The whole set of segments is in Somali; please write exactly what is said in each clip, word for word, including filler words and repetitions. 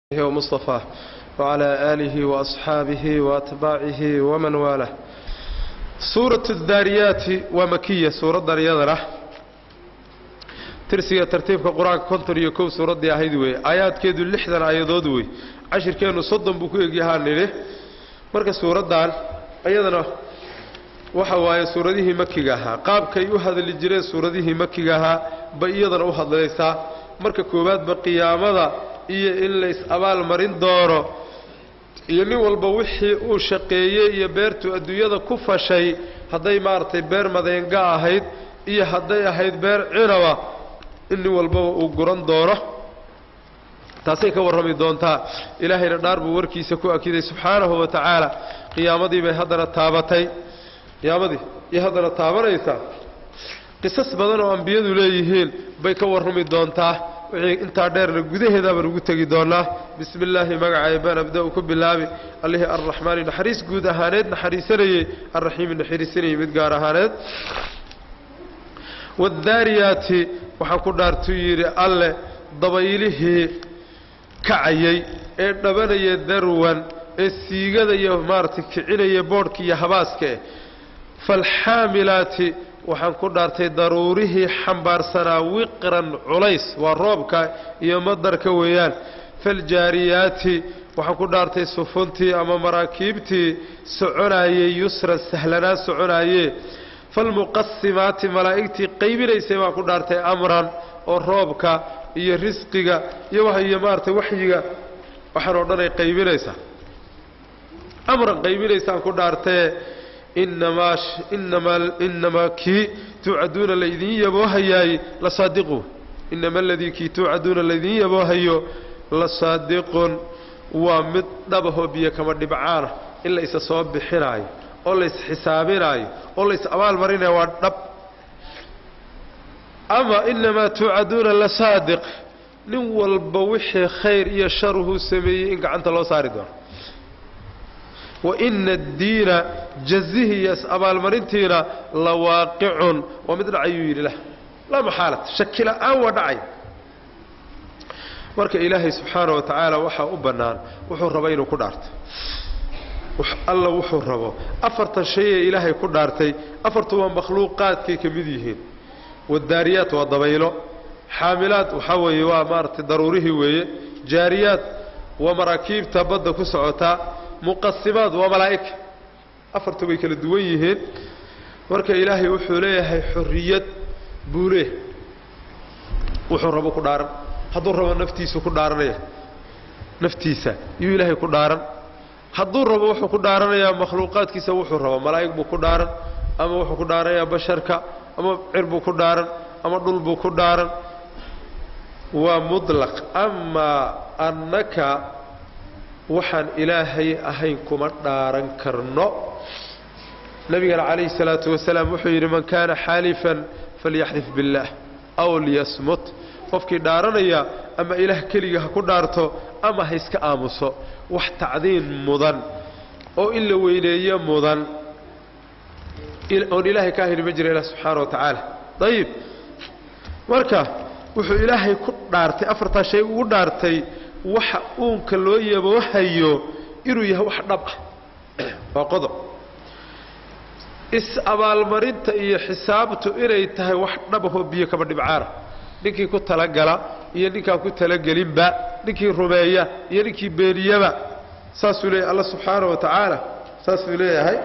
ومصطفى وعلى آله وأصحابه وأتباعه ومن والاه. سورة الذاريات ومكية سورة الذاريات ترسية ترتيب القرآن كنتر يكون سورة دي أهيدوي آيات كيدو اللحظة آيادودوي عشر كانوا صدم بكو يجيهان له مركز سورة دال أيضا وحوايا سورة دي مكيها قاب كي أهد اللي جري سورة دي مكيها بأيضا أهد ليسا مركز كوبات بقيامة iyo in la is abaal marin doono iyo nin walba wixii uu shaqeeyay iyo beertu adduunyada ku fashay haday maartay beer madeenga ahayd iyo haday ahayd beer ciraba in nin walba uu guran doono taasay ka warrami doontaa ilaahayna dhaar buu warkiisa ku akiday subxaanahu wa ta'ala qiyaamadii bay hadana taabatay qiyaamadii iyo hadana taabanaysa qisas badan oo ambiyadu leeyihiin bay ka warrami doontaa inta dheerna gudaheeda baan ugu tagi doonaa bismillaahi magacay baan abdaa ku bilaabi allahi arrahmaan naxariis guud ahaaneed naxariisanayay arrahiim naxariisanayay mid gaar ahaaneed wadaariyaati waxa ku dhaartu yiri alle dabaylihi kacayay ee dhabanaya darwan ee siigada iyo maartay kicinaya boodhka iyo habaaska falhaamilaati waxaan ku dhaartay daruurihi xambaarsanaa wiqran culays waa roobka iyo madarka weeyaan fal jaariyaati waxaan ku dhaartay sufuntii ama maraakiibtii soconaayay yusra sahlana soconaayay fal muqassimaati malaa'iktii qaybinaysay waan ku dhaartay amran oo roobka iyo risqiga iyo waxa maartay waxyiga waxaan oo dhan ay qaybinaysaa amran qaybinaysaan ku dhaartay إنما إنما إنما كي توعدون الذين يبوهياي لصادقون إنما الذي كي توعدون الذين يبوهيو لصادق ومدبه بيه كما دبعانه إلا إسا صواب بحراي أولا إسا حسابيناي أولا إسا أمال مرينة ودب أما إنما توعدون لصادق نوال بوحي خير يشره سمي إنك عنت الله صاردون وإن الدين جزه يسأبال مرنتينا لواقع ومدر عيوير له لا محالة شكل أو دعي مرك إلهي سبحانه وتعالى وحا أبنان وحو ربين كدارت الله وحو ربو أفرت الشيء إلهي كدارتي أفرت مخلوقات كي كمديهين والداريات والضبيلو حاملات وحوي ومارت ضروريه وي جاريات ومراكيب تبدأ كسعوتا مقسمات وملائكة أفرتوا بيك الدويهين ورك إلهي وحوليه حرية بوليه وحربه كدارا هدور ربا نفتيسه كدارا نفتيسه يو إلهي كدارا هدور ربا وحو كدارا يا مخلوقات كيسا وحو ربا ملائك بو كدارا أما وحو كدارا يا بشركا أما عربو كدارا أما دلبو كدارا ومطلق أما أنك وحن إلهي أهينكم دارن كرنو نبي عليه الصلاة والسلام وحير من كان حالفا فليحلف بالله أو ليصمت وفكي دارنيا أما إله كليه كو دارتو أما هيسك آمسو وحتعذين مضن أو إلا ويلي مضن أو إله كاهن مجري الله سبحانه وتعالى طيب مركا وحو إلهي كو دارتي أفرتا شيء ودارتي waxa uunka loo yabo hayo inuu yahay wax dhab ah waa qodob is abaal marinta iyo xisaabtu inay tahay wax dhab ah oo biyo kaba dhibcaana ninkii ku tala gala iyo ninka ku tala gelinba ninkii rumeeya iyo ninkii beeriyaba saasuu leeyahay Allah subhanahu wa ta'ala saasuu leeyahay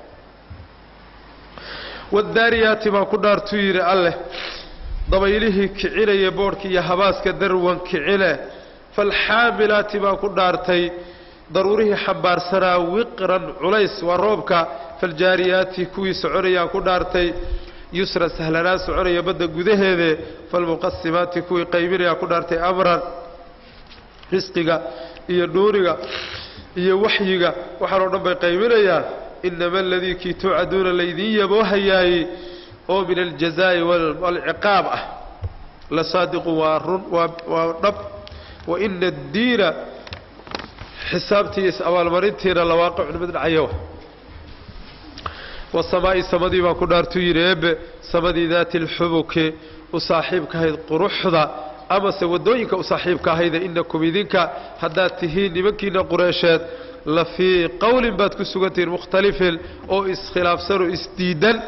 wadaariyaati ma ku dhaartu yiri Allah dabaylihi kicinaya boorkii iyo habaaska darwan kicile فالحاملات ما كدارتي ضروريه حبار سنا وقرا عليس وروبك فالجاريات كوي سعريا كدارتي يسرى سهلنا سعريا بدا غدهده فالمقسمات كوي قيبريا كدارتي امرا رزقك iyo dooriga iyo waxyiga waxa loo dhanbay qaybinayaan inama alladhi ki tu'aduna laydin yabahay oo min aljazaa'i wal iqaab la sadiq wa run wa dab وإن الدين حسابتي أول مرنتين لواقع من عيوه والسماء سمدي ما كنا رتوي ريب سمدي ذات الحبك وصاحبك هذه قروح ذا أما سودوينك أصحيبك هيدا إنكم إذنك هداتهين لمنكين قريشات لفي قول باتك سوغتين مختلف أو إسخلاف سر استيدا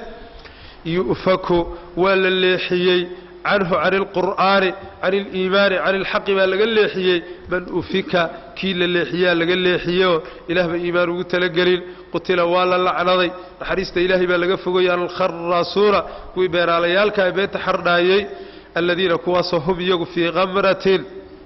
يؤفك ولا الليحيي عنه عن القرآن عن الإيمان عن الحق ما لقى الليحيي من أفك كيل الليحيي لقى الليحيي إله بإيمان وتلقلين قتل والا لعنضي نحريست إلهي ما لقى فقوي عن الخراسورة ويبين عليالك بيت حرنايي الذين كواسهم يقف في غمرة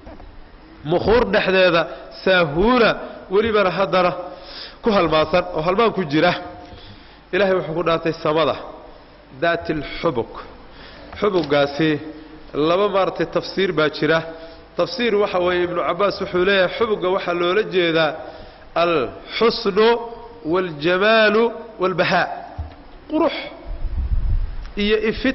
مخور نحن ساهورة ولبنا حضرة كهالماثر وهالمان كجرة إلهي وحكونات السماء ذات الحبك حبك قاسي لما مرت التفسير باكرة تفسير وحوي ابن عباس وحوليه حبك وحلو لجيدا الحسن والجمال والبهاء قرح إيا إفت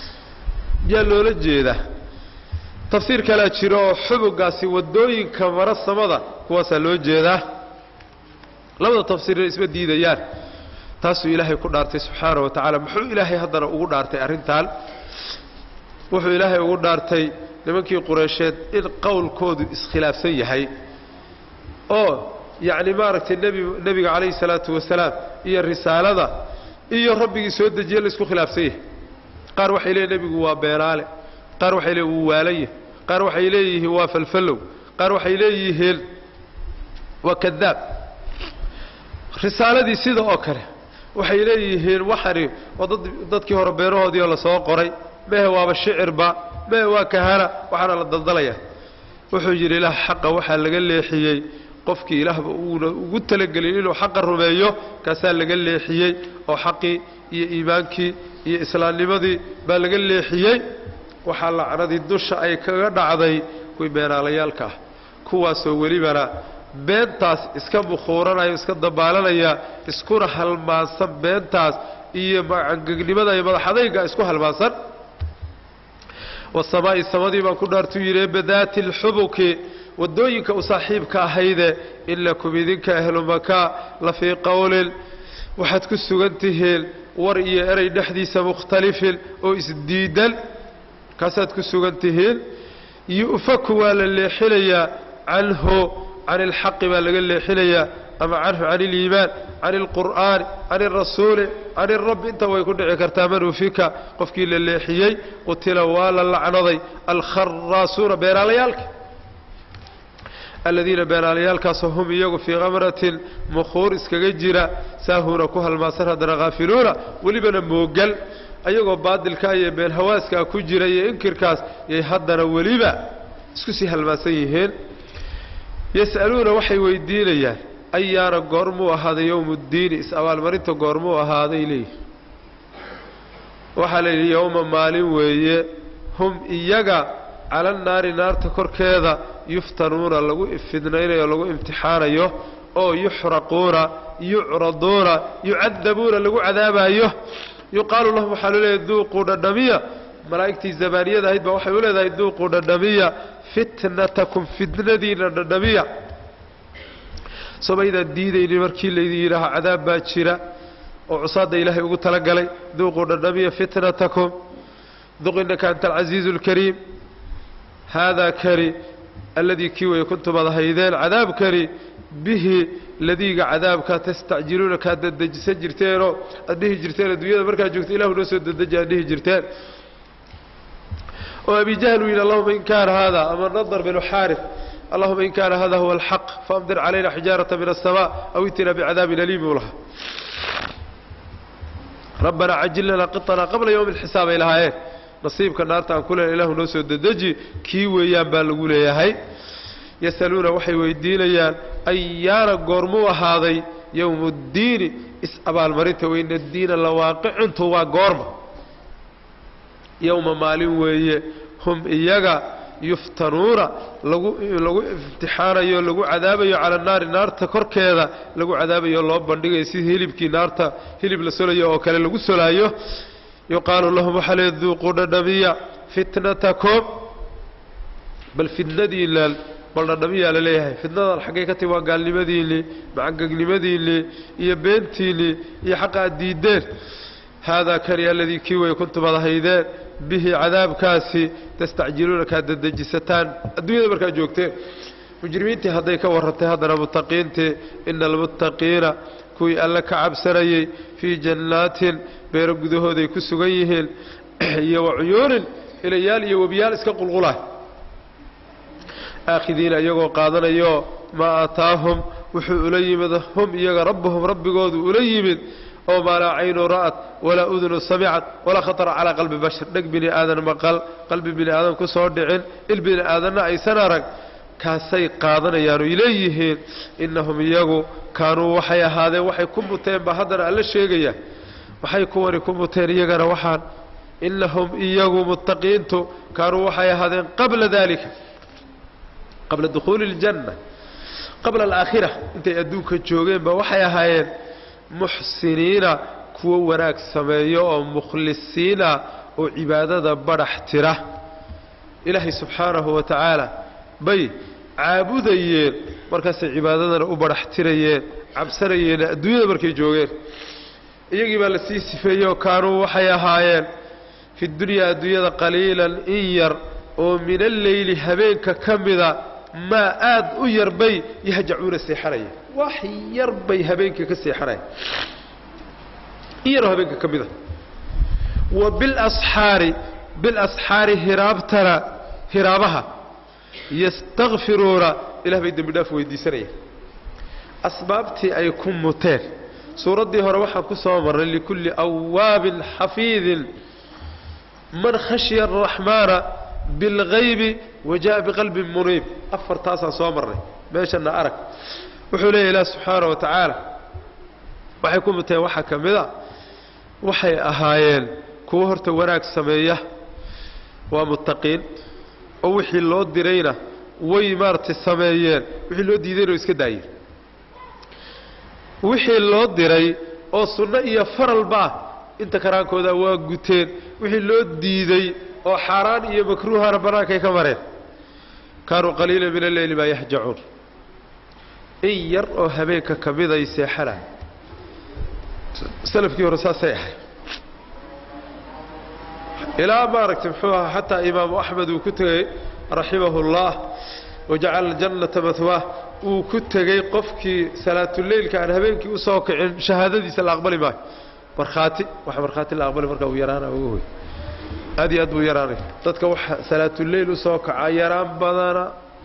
يالو لجيدا تفسير كلا جيرو حبك قاسي ودوين كمرا السماء كواسا لو جيدا لما تفسير الاسم الديديان تاسو إلهي كدارتي سبحانه وتعالى محو إلهي هدنا ugu dhaartay arintan wuxuu Ilaahay ugu dhaartay nimankii Quraysheed in qowlkoodu iskhilaafsan yahay oo yaani maaragtay nabi nabiga kaleey salaatu wasalaam iyo risaalada iyo rabbigi soo dajiyay la isku khilaafsan yahay qaar waxay leeyahay nabigu waa beeraale qaar waxay leeyahay uu waalay qaar waxay leeyahay waa falfalow qaar waxay leeyahay waa kadaab risaaladii sida oo kale waxay leeyihiin waxari oo dadkii hore beerahoodii la soo qoray mehe waaba shicirba mehe waa kahana waxaana la daldalaya wuxuu yiri ilaah xaqa waxa laga leexiyay qofkii ilaahba uu ugu talagalay inuu xaqa rumeeyo kaasa laga leexiyay oo xaqi iyo iimaankii iyo islaamnimadii baa laga leexiyay waxa la caradii dusha ay kaga dhacday kuwii beeraalayaalka kuwaas oo welibana beentaas iska bukhooranaya iska dabaalanaya iskuna halmaansan beentaas iyo macangagnimada iyo madaxadayga isku halmaansan wasamaa'i samadii baan ku dhaartu yiri badaati alhubuki wadooyinka u saaxiibka ahayde illakum idinka ahlu maka la fi qawlin waxad ku sugantihiin war iyo eray dhaxdiisa mukhtalifin oo isdiidan kaasad ku sugantihiin yufaku wala leexilaya anhu عن الحق ما لقى حليا أما عنه عن الإيمان عن القرآن عن الرسول عن الرب انت ويكون عكرتامن فيك قفكي للحيي قتل والا اللعنضي الخراسون بين عليالك الذين بين عليالك صهم يقف في غمرة مخور اسكجرة ساهون كوها الماسر هذا غافلون ولبنا موقل أيقوا بعض الكاية بين هواسك كجرة ينكر كاس يهدنا ولبا اسكسي هالماسيهين يسألون وحي ويدينيا أيان قرموا هذا يوم الدين إسأوال مرينتو قرموا هذا إليه وحل يوم مالي ويه هم إياقا على النار نار تكر كذا يفتنون لغو إفدنين لغو امتحان يه أو يحرقون يعرضون يعذبون لغو عذابا يه يقال لهم حلولي يذوقون النبي ملائكتي الزبانية ذا هيدبا وحي ولا ذا يذوقون النبي فتنتكم فتنة دين النبي ثم إذا الدين مركي الذي لها عذاب باتشرة وعصاد إلهي وقلت لقلي ذوقوا النبي فتنتكم ذوق إنك أنت العزيز الكريم هذا كري الذي كيوي كنتم هيدين عذاب كري به الذي عذابك تستعجلون كاد الدج سجرتين أديه جرتين الدنيا مركا جوكت إله نسود الدج أديه جرتين وأبي جهل إلى اللهم إن كان هذا أمر نظر بن حارث اللهم إن كان هذا هو الحق فأمدر علينا حجارة من السماء أو ائتنا بعذاب أليم ولها ربنا عجل لنا قطنا قبل يوم الحساب إلى هاي نصيبك النار تأكل إله نسود الدجي كيوي ينبال لقول يا هاي يسألون وحي ويدين يان أيانا قرموا هذا يوم الدين اسأبا المريت وإن الدين الواقع انتوا قرم يوم مالين ويه هم إياقا يفتنون لغو امتحانا لغو عذابا على النار النار تكر كذا لغو عذابا الله بندق يسيد هلبكي نار هلب لسولا وكالي لغو سولا يقال لهم حل يذوقون النبي فتنتكم بل فتنة دي بل النبي على ليها فتنة الحقيقة وقال لمدين لي معقق لمدين لي يا بنتي لي يا حق الديدين هذا كري الذي كيوي كنت بضهيدين به عذاب كاسي تستعجلون كاد دجستان الدنيا بركة جوكتين مجرمين هذيك ورثت هذا المتقين إن المتقين كوي ألا كعب سري في جنات بيرقدوا هذي كسجيهن يوعيون إلى يال يوبيال اسكق الغلا آخذين يجوا قادنا يو ما أتاهم وحوليمد هم يجا ربهم رب جود وليمد أو ما لا عين رأت ولا أذن سمعت ولا خطر على قلب بشر نك بني آدم مقال قلب بني آدم كسر دعين البني آدم أي سنارك كاسي قادنا يانو إليهن إنهم يجوا كانوا وحي هذا وحي كمتين بهذا على الشيء وحي كوني كمتين يجا روحان إنهم يجوا متقين كانوا وحي هذا قبل ذلك قبل دخول الجنة قبل الآخرة أنت يدوك الجوجين بوحي هاين محسنين كو وراك سمايو مخلصين وعبادة برحتره إلهي سبحانه وتعالى بي عابدين مركز عبادة وبرحتريين عبسريين الدنيا بركي جوجين يجب على السيسفيو كانوا وحي هاين في الدنيا الدنيا قليلا إير ومن الليل هبينك كمذا ما آد يربي يهجعون السيحرية وحي يربي هبينك كالسيحرية يرى هبينك كمذا وبالأسحار بالأسحار هراب ترى هرابها يستغفرون إله بيد بداف ويدي سرية أسبابتي أيكم متين سورة دي هروحة كسومر لكل أواب حفيظ من خشي الرحمن بالغيب وجاء بقلب منيب أفر تاسع صومر ماشي أنا أرك وحولي إله سبحانه وتعالى وحيكون متين وحا كمذا وحي أهايين كوهرت وراك سمية ومتقين ووحي اللو ديرينا ويمارت السميين وحي اللو ديدين ويسكدايين وحي اللو ديري oo sunna iyo faral ba inta karaankooda waa guteen wixii loo diiday oo xaraan iyo makruuha rabbana kay ka mareen kaanu qaliilan min al-layli ma yahjaun iyar oo habeenka kamida ay seexanaa salafkii rasaasay ahay ila barak tibxuha hatta imam ahmed uu ku tagay rahimahullah وجعل الجنة مثواه وكتجي قفكي صلاة الليل كان هبينكي وساق شهادة دي سلا أقبل معي مرخاتي وح مرخاتي لا أقبل مركب ويرانا وهو هذه أدو يراني تتكوح صلاة الليل وساق عيران بدانا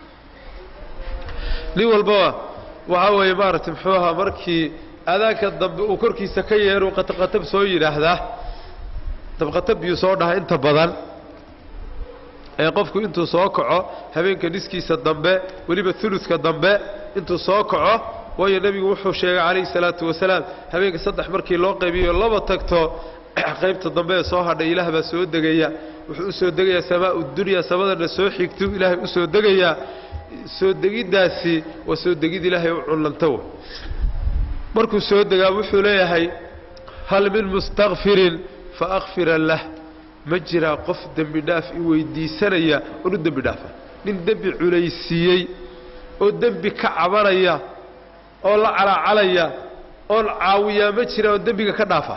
لي والبوا وهو إمارة محوها مركي هذاك الضب وكركي سكير وقد قتب سوي هذا تبقى تب يصورها أنت بدل ee qofku intuu soo kaco habeenka niskiisa dambe waliba thuluthka dambe intuu soo kaco way nabigu wuxuu sheegay kaleey salaatu wasalaam habeenka saddex markii loo qaybiyo laba tagto qaybta dambe soo hadhay ilaahay baa soo degaya wuxuu soo degaya samaa dunya sabadana soo xigto ilaahay u soo degaya soo degidaasi waa soo degid ilaahay u culanto markuu soo degaa wuxuu leeyahay hal min mustaghfirin fa aghfir lahu مجرى قف دم بداف ويدي سنيا ورد بدافع من دم عليسيي أو دم بكعبريا أو لا على عليا أو عاوية مجرى ودم بكدافع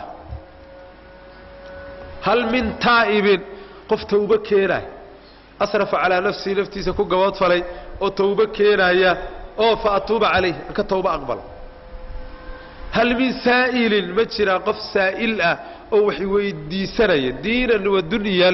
هل من تائب قف توبة كيرا أصرف على نفسي نفتي سكو قوات فلي أو توبة كيرا يا أو فأتوب عليه كتوبة أقبل هل من سائل مجرى قف سائل أو وحي ويدي سنية دينا والدنيا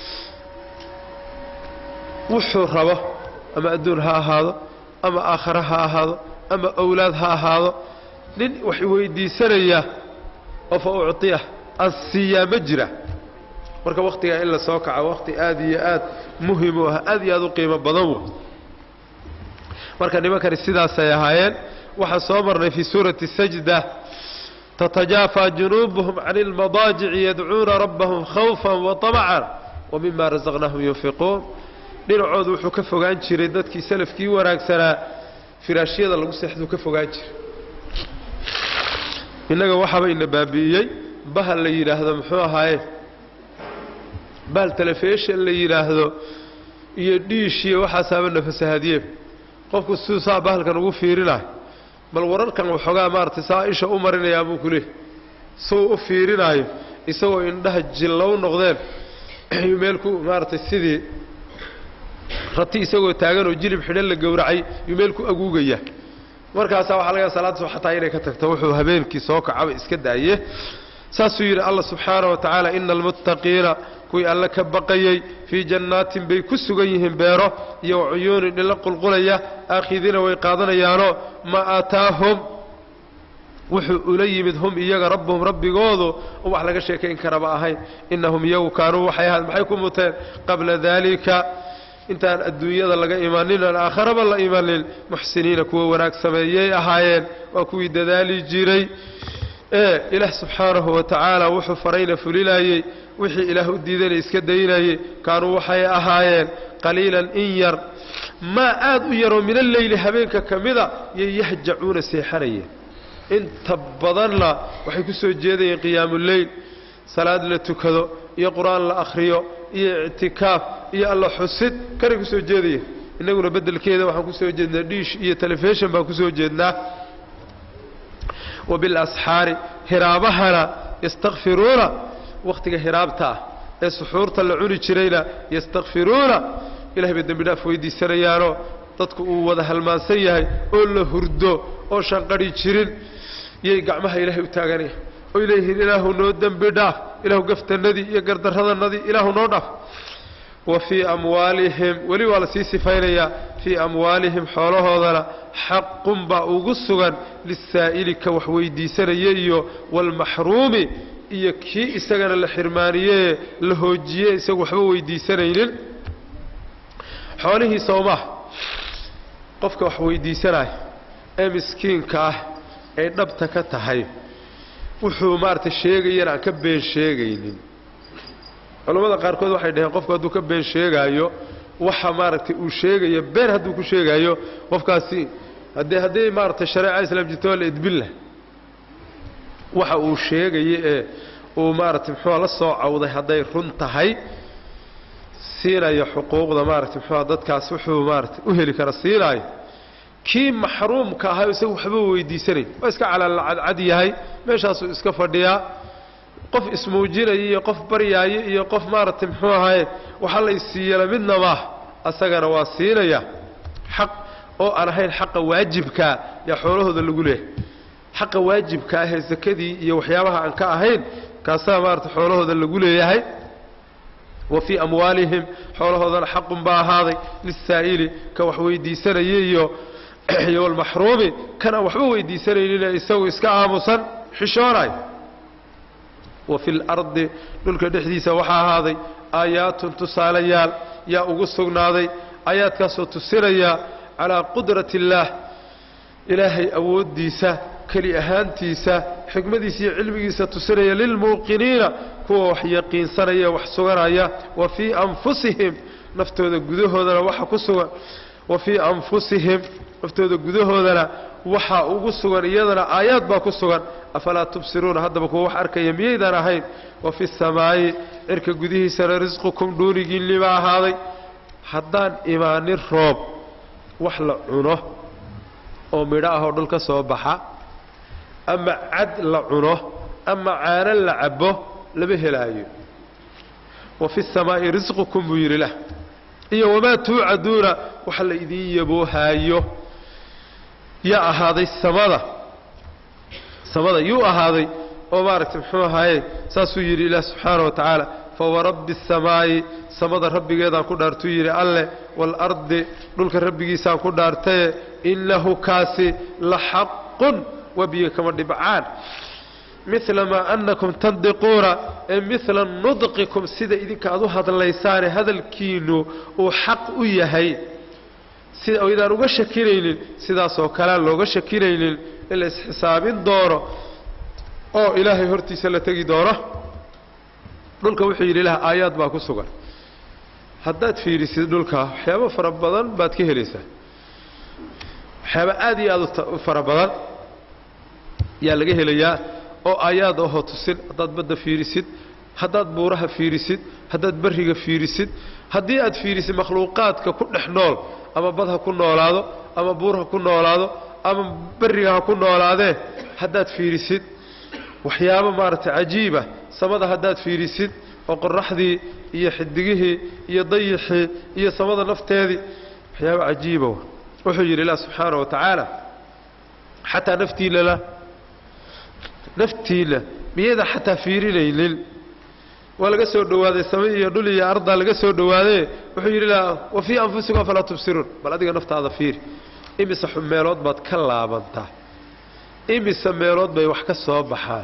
وحو ربه أما أدونها هذا أما آخرها هذا أما أولادها هذا لن وحي ويدي سنية وفأعطيه السيا مجرى marka waqtiga illa soo kaca waqti aad iyo aad muhiim ah aad iyo aad u qiimo badan marka nimankan sidaas ay ahaayeen waxa soo marnay fi suurati sajda تتجافى جنوبهم عن المضاجع يدعون ربهم خوفا وطمعا ومما رزقناهم ينفقون لنعود وحكفوا عن شريدتك سلفكي وراك سنة فراشية الله سيحدوا كفوا عن شر إنك وحبا إن بابيي بها اللي يلاهذا محوها هاي بها التلفيش اللي يلاهذا يديشي وحساب النفس هاديب قفك السوساء بها كان وفيري له bal wararkan waxoogaa maartay saaisha u marinayaa buu kuleh soo u fiirinayo isagoo indhaha jilow noqdeen yumeelku maartay sidii rati isagoo taagan oo jilib xidhan la gowracay yumeelku aguugaya markaas waxa laga salaad soo xataa inay ka tagto wuxuu habeenkii soo kacay iska daaye saasuu yiri Allah subhanahu wa ta'ala innal muttaqiina kuwi alla ka baqayay fi jannatin bay ku sugan yihiin beero iyo uyuun dhil qulqulaya aakhidina way qaadanayaano ma ataahum wuxuu ula yimid hum iyaga rabbuhum rabbigoodu wax laga sheekayn karaba ahayn innahum yaw kaanu waxay ahayd maxay ku muteen qabla dhalika intaan adduunyada laga imaanin aakhiraba la imaanin muhsiniina kuwa wanaag sameeyay ahaayeen waa kuwii dadaali jiray ee ilaah subhanahu wa ta'ala wuxuu farayna fulilayay wixii ilaah u diiday iska daynayay kaanu waxay ahaayeen qaliilan in yar ma aad u yaro min al-layl habeenka kamida yahjacuuna seexanayeen inta badanna waxay ku soo jeedayeen qiyaamul layl salaad la tukado iyo quraan la akhriyo iyo i'tikaaf iyo alla xusid kare ku soo jeedayeen inaguna bedelkeeda waxaan ku soo jeednaa dish iyo television baan ku soo jeednaa wabil ashaari hiraabahana yastaghfiruuna waqtiga hiraabta ee suxuurta la cuni jirayna yastaghfiruuna ilaahay bay dambi dhaaf weydiisanayaano dadku uu wada halmaansan yahay oo la hurdo oo shanqari jirin yey gacmaha ilaahay u taaganay oo ilaahay ilaahu noo dambi dhaaf ilaahu gaftanadii iyo gardaradannadii ilaahu noo dhaaf wa fi amwaalihim wali wala si sifaynaya fi amwaalihim xoolahoodana haqqun ba ugu sugan lisaa'ilika wax weydiisanaya iyo wal mahruumi iyo kii isagana la xirmaaniyay la hoojiyay isagu waxba weydiisanaynin xoolihi Soomaa qofka wax weydiisanay ee miskiinka ah ee dhabta ka tahay wuxuu maartay sheegayana ka been sheegaynin culimada qaar kood waxay dhaheen qofku hadduu ka been sheegayo waxa maartay uu sheegayo been hadduu ku sheegayo qofkaasi hadii hadii maartay shariica islaam jirto la idbillah waxa uu sheegay ee uu maartay muxuu la soo cawday haday run tahay siinayo xuquuqda maartay muxuu dadkaas wuxuu maartay u heli kara siinayo kii mahruumka ahaa isagu waxba weydiisanay waa iska calaal cad yahay meeshaas uu iska fadhiyaa qof ismuujinay iyo qof baryaay iyo qof maartay muxuu ahaay waxa la isiiyay midna ma asagana waa siinaya xaq oo aan ahayn xaq waajibka ya xoolahooda lagu leeyahay xaq waajibka ah zakadii iyo waxyaabaha aan ka ahayn kaasa maartay xoolahooda lagu leeyahay وفي أموالهم حولهذا حق باهاضي للسائل كوحويدي سنيي والمحروم كان وحويدي سنيي يسوي إسكامصا حشوراي وفي الأرض نلك دحديث وحا هذه آيات تساليال يا أغسطنا هذه آيات كاسو تسيريا على قدرة الله إلهي أوديسة كلي أهانتيسة حكمتيسة علميسة تسيريا للموقنين كوا وحيقين سريا وحسورايا وفي أنفسهم نفتوذ قدوهذا وحا كسوا وفي أنفسهم نفتوذ قدوهذا وحا أغسطنا إيادنا آيات با كسوا أفلا تبصرون هذا بكوا وحا أركا يميدنا هين وفي السماء إركا قديه سر رزقكم دوني قل لما هذا حدان إيمان الروب وحلا عنه oo midhaha dhulka soo baxa ama cad la cuno ama caana la cabo laba helaayo wa fi samaa'i rizqukum yirila iyo wama tu'aduna waxa la idin yaboohayo ya ahaaday samada samada yu ahaaday oo maaragtay muxuu ahaayay saasuu yiri ilaah subhanahu wa ta'ala fa rabbi samaa'i samada rabbigeeda ku dhaartu yiri alle wal ardi dhulka rabbigiisa ku dhaartay إنه كاسي لحق وبيه كما دبعان مثل ما أنكم تنطقون مثل نطقكم سيدا إذن كأذو هذا الليسان هذا الكينو وحق إيهي سيدا وإذا نغا شكيرين سيدا سوكالان لغا شكيرين إلا حسابين دورة أو إلهي هرتي سلتكي دورة دولك وحير لها آيات باكو سوغر هداد فيري سيدا دولك حيابا فربضان بات كهليسا حبا آدي آدو فربضان يا لغا هليا oo ayaad oo tusin hadad bada fiirisid hadad buuraha fiirisid hadad bariga fiirisid hadii aad fiirisid makhluuqaadka ku dhexnool ama badha ku noolaado ama buuraha ku noolaado ama bariga ku noolaade hadad fiirisid waxyaabo maarta ajiiba samada hadad fiirisid وقرحذي إيا حدقه إيا ضيحي إيا سمد نفتهذي حياة عجيبة وحجر الله سبحانه وتعالى حتى نفتي له نفتي له بيدا حتى فيري ليلل ولا قصور دوادي سمية دولي يا أرض لا قصور دوادي وحجر الله وفي أنفسكم فلا تبصرون بل أدقى نفت هذا فير إمي سحميلات باتكلا بانتا إمي سميلات بي وحكا الصواب بحال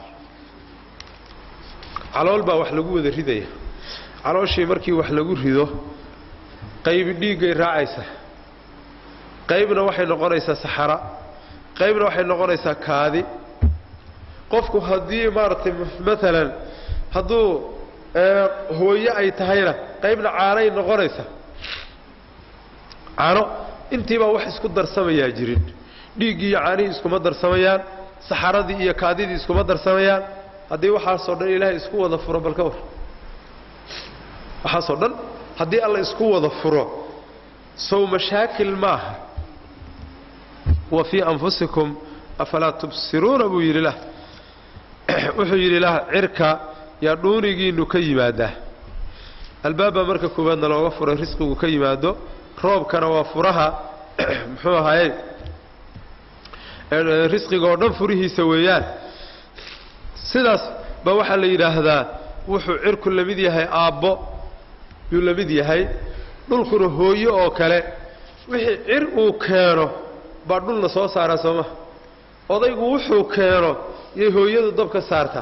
calool baa wax lagu wada ridaya calooshii markii wax lagu rido qayb dhiigay raacaysa qaybna waxay noqonaysaa saxara qaybna waxay noqonaysaa kaadi qofku hadii maartay midalan haduu hooyo ay tahayna qaybna caaray noqonaysa caano intiiba wax isku darsamaya jirin dhiigii iyo caani isku ma darsamayaan saxaradii iyo kaadidii isku ma darsamayaan haddii waxaa soo dhan ilaahay isku wada furo balka war waxaa soo dhan haddii alla isku wada furo soo mashaakil maaha wa fi anfusikum afala tubsiruna bu yiri wuxuu yiri lah cirka ya dhuunigiinu ka yimaada albaaba marka kubaadna looga furo risqigu ka yimaado roobkana waa furaha muxuu ahaayay risqiga oo dhan furihiisa weeyaan sidaas ba waxa la yiraahdaa wuxuu cirku la mid yahay aabbo yu la mid yahay dhulkuna hooyo oo kale wixii cir uu keeno ba dhulna soo saara sooma odaygu wuxuu keeno yey hooyadu dabka saarta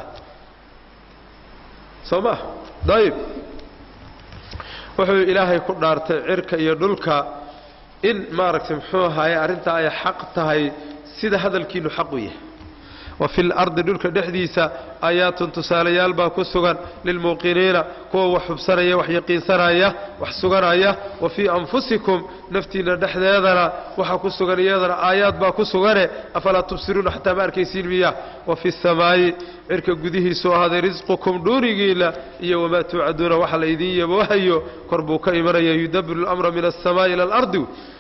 sooma dayib wuxuu ilaahay ku dhaartay cirka iyo dhulka in maaragtay muxuu ahaay arinta ay xaq tahay sida hadalkiinu xaq u yahay وفي الأرض دولك دحديسة آيات تساليال باكو سغن للموقنين كو وحبسانيا وحيقين سرايا وحسغنايا وفي أنفسكم نفتينا دحديدنا وحكو سغن يدنا آيات باكو سغن أفلا تبصرون حتى ماركيسين بيا وفي السماء عرك قديه سوى هذا رزقكم دوني قيلا إيا وما توعدون وحل إذين يبوهيو كربوك إمريا يدبر الأمر من السماء إلى الأرض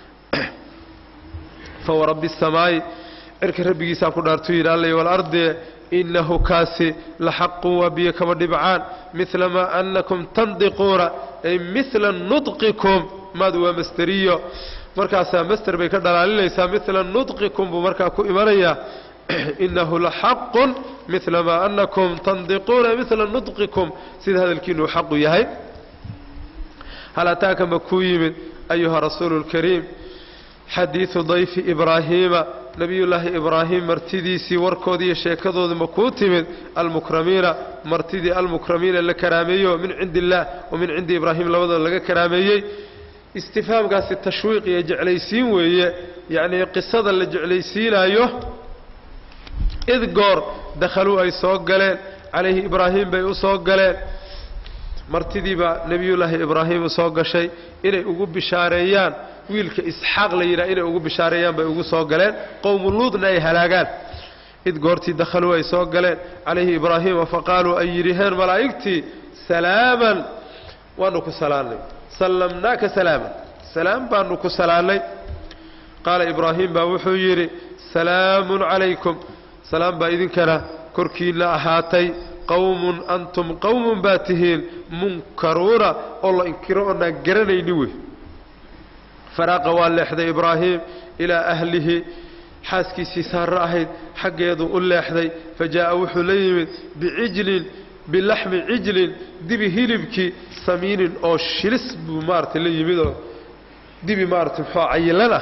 فورب السماء إرك ربي ساكو دارتو يرالي والأرض إنه كاسي لحق وبي كما دبعان مثل ما أنكم تنطقون أي مثل نطقكم ماذا مستريو مركاسا مستر بيكا دلالي ليسا مثل نطقكم بمركا كو إمانيا إنه لحق مثل ما أنكم تنطقون مثل نطقكم سيد هذا الكينو حق يهي هل أتاك مكوي من أيها رسول الكريم حديث ضيف إبراهيم نبي الله إبراهيم مرتدي سي وركودي شيكدو مكوتمد المكرمين مرتدي المكرمين لكراميه من عند الله ومن عند إبراهيم لوضع لك كراميه استفهام قاس التشويق يجعليسين وهي يعني قصة اللي جعليسين أيوه إذ قور دخلوا أي سوق قلين عليه إبراهيم بي سوق قلين مرتدي با نبي الله إبراهيم سوق شيء إلي أقوب بشاريان wiilka isxaaq la yiraahdo inay ugu bishaarayaan bay ugu soo galeen qowm luudna ay halaagaan id goortii dakhalu ay soo galeen alayhi ibraahim faqaalu ay yiriheen malaa'ikti salaaman wa nuku salaanay sallamnaaka salaaman salaam baa nuku salaanay qaala ibraahim baa wuxuu yiri salaamun alaykum salaam baa idinkana korkiina ahaatay qowmun antum qowmun baatihiin munkaruuna oo la inkiro oo na garanayni wey فراق واللحظة إبراهيم إلى أهله حاسكي سيسار رأهيد حق يدو اللحظة فجاء وحليم بعجل بلحم عجل دبي هيلبكي سمين أو شلس بمارت اللي يمدو دبي مارت عيلنا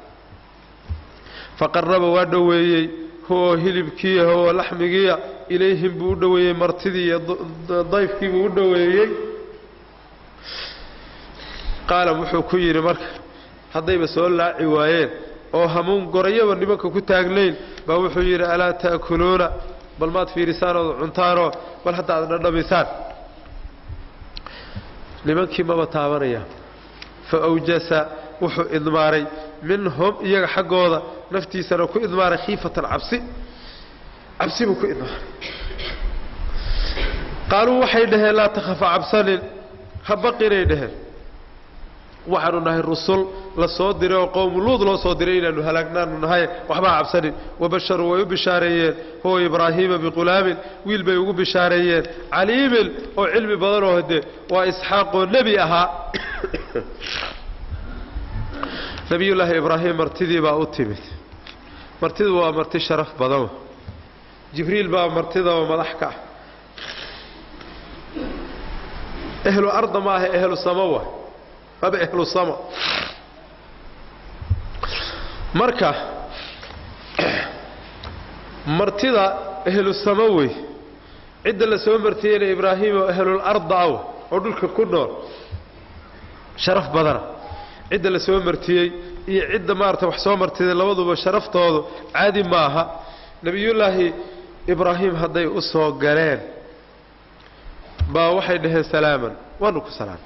فقرب ودوي هو هيلبكي هو لحمكي إليهم بودوي مرتدي ضيفكي بودوي قال وحو يري مرك haddayba soo laaci waayeen oo hamuun gorayaba nimanka ku taagnayn baa wuxuu yiri ala taakuluuna bal maad fiirisaan oo cuntaano bal hatta aad dhadhamisaan nimankii ma taabanaya fa awjasa wuxuu idmaaray minhum iyaga xaqooda naftiisana ku idmaaray khiifatan cabsi cabsi buu ku idmaaray qaaluu waxay dhaheen la takhafa cabsanin habaqinay dhaheen waxaanu nahay rusul la soo diray oo qowm luud loo soo diray inaanu halaagnaanu nahay waxba cabsanin wabasharu way u bishaareeyeen huwa ibraahiima biqulaamin wiil bay ugu bishaareeyeen caliimin oo cilmi badan oo hade waa isxaaqoo nebi ahaa nabiyullaahi ibraahim martidii baa u timid martidu waa marti sharaf badan jibriil baa martida oo madax ka ah ahlu arda ma aha ahlu samawa haba ahlu sama marka martida ahlu samawi cidda la soo martiyay ibraahim oo ahlu arda oo dhulka ku nool sharaf badan cidda la soo martiyay iyo cidda maarta wax soo martay labaduba sharaftoodu caadi ma aha nabiyullaahi ibraahim haday u soo galeen baa waxay dhaheen salaaman waanu ku salaam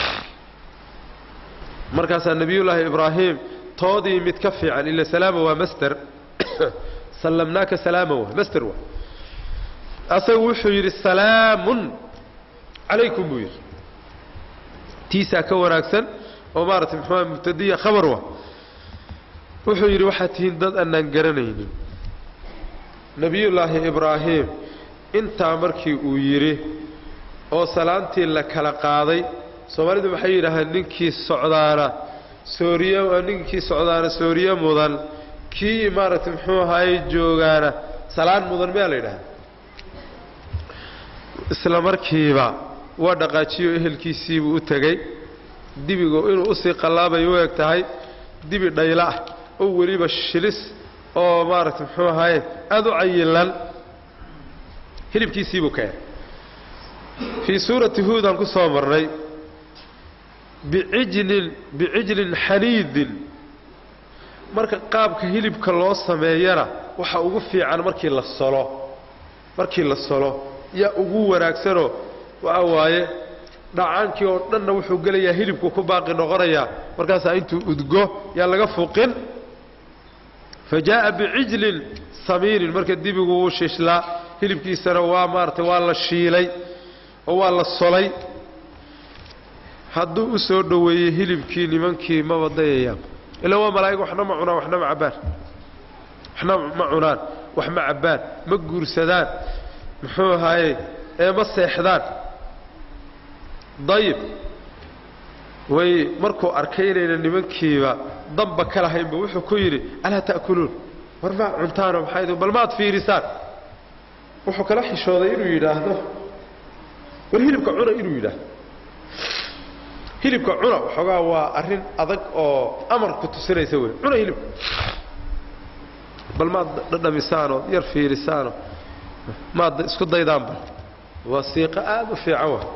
markaas nabiyullaahi ibraahim toodii mid ka fiican ila salaama waa master sallamnaaka salaama waa master waa asagu wuxuu yiri salaamun calaykum buu yiri tiisa ka wanaagsan oo maartay maxamed mubtadiya khabar waa wuxuu yiri waxa tiin dad aanan garanaynin nabiyullaahi ibraahim inta markii uu yiri oo salaantii la kala qaaday Soomaalidu waxay yiraahdeen ninkii socdaana Suuriya oo ninkii socdaana Suuriya mudan kii maartay muxuu ahay joogaana salaan mudan ma la yiraahdaa isla markiiba waa dhaqaajiyo ehelkiisii uu u tagay dibigo inuu u sii qalaabay u egtahay dibi dhayla oo waliba shilis oo maartay muxuu ahay aad u cayilan hilibkiisii buu keenay في سورة هود أنكو صامرني بعجل بعجل حنيذ marka qaabka hilibka loo sameeyana waxa ugu fiican markii la solo markii la solo ya ugu wanaagsanoo waa waaye dhacaankii oo dhanna wuxuu galayaa hilibku ku baaqi noqonaya markaas intuu udgo ya laga fuqin fajaa bi'ijl samiir marka dibigu uu shishla hilibkiisana waa maartay waa la shiilay oo waa la solay hadduu u soo dhaweeyay hilibkii nimankii ma wadayayaan ila waa malaa'ig waxna ma cunaan waxna ma cabaan waxna ma cunaan wax ma cabaan ma guursadaan muxuu ahaayay ee ma seexdaan dayib way markuu arkay inayna nimankiiba damba kala haynba wuxuu ku yiri ala taakuluun warba cuntaano maxay bal maad fiirisaan wuxuu kala xishooday inuu yiraahdo war hilibka cuna inuu yiraahdo hilibka cuna xogaa waa arin adag oo amar ku tusinaysa way cuna hilib bal ma dhadhamisaano yar fiirisaano ma isku daydaan bal wasiiqa aad u fiican waa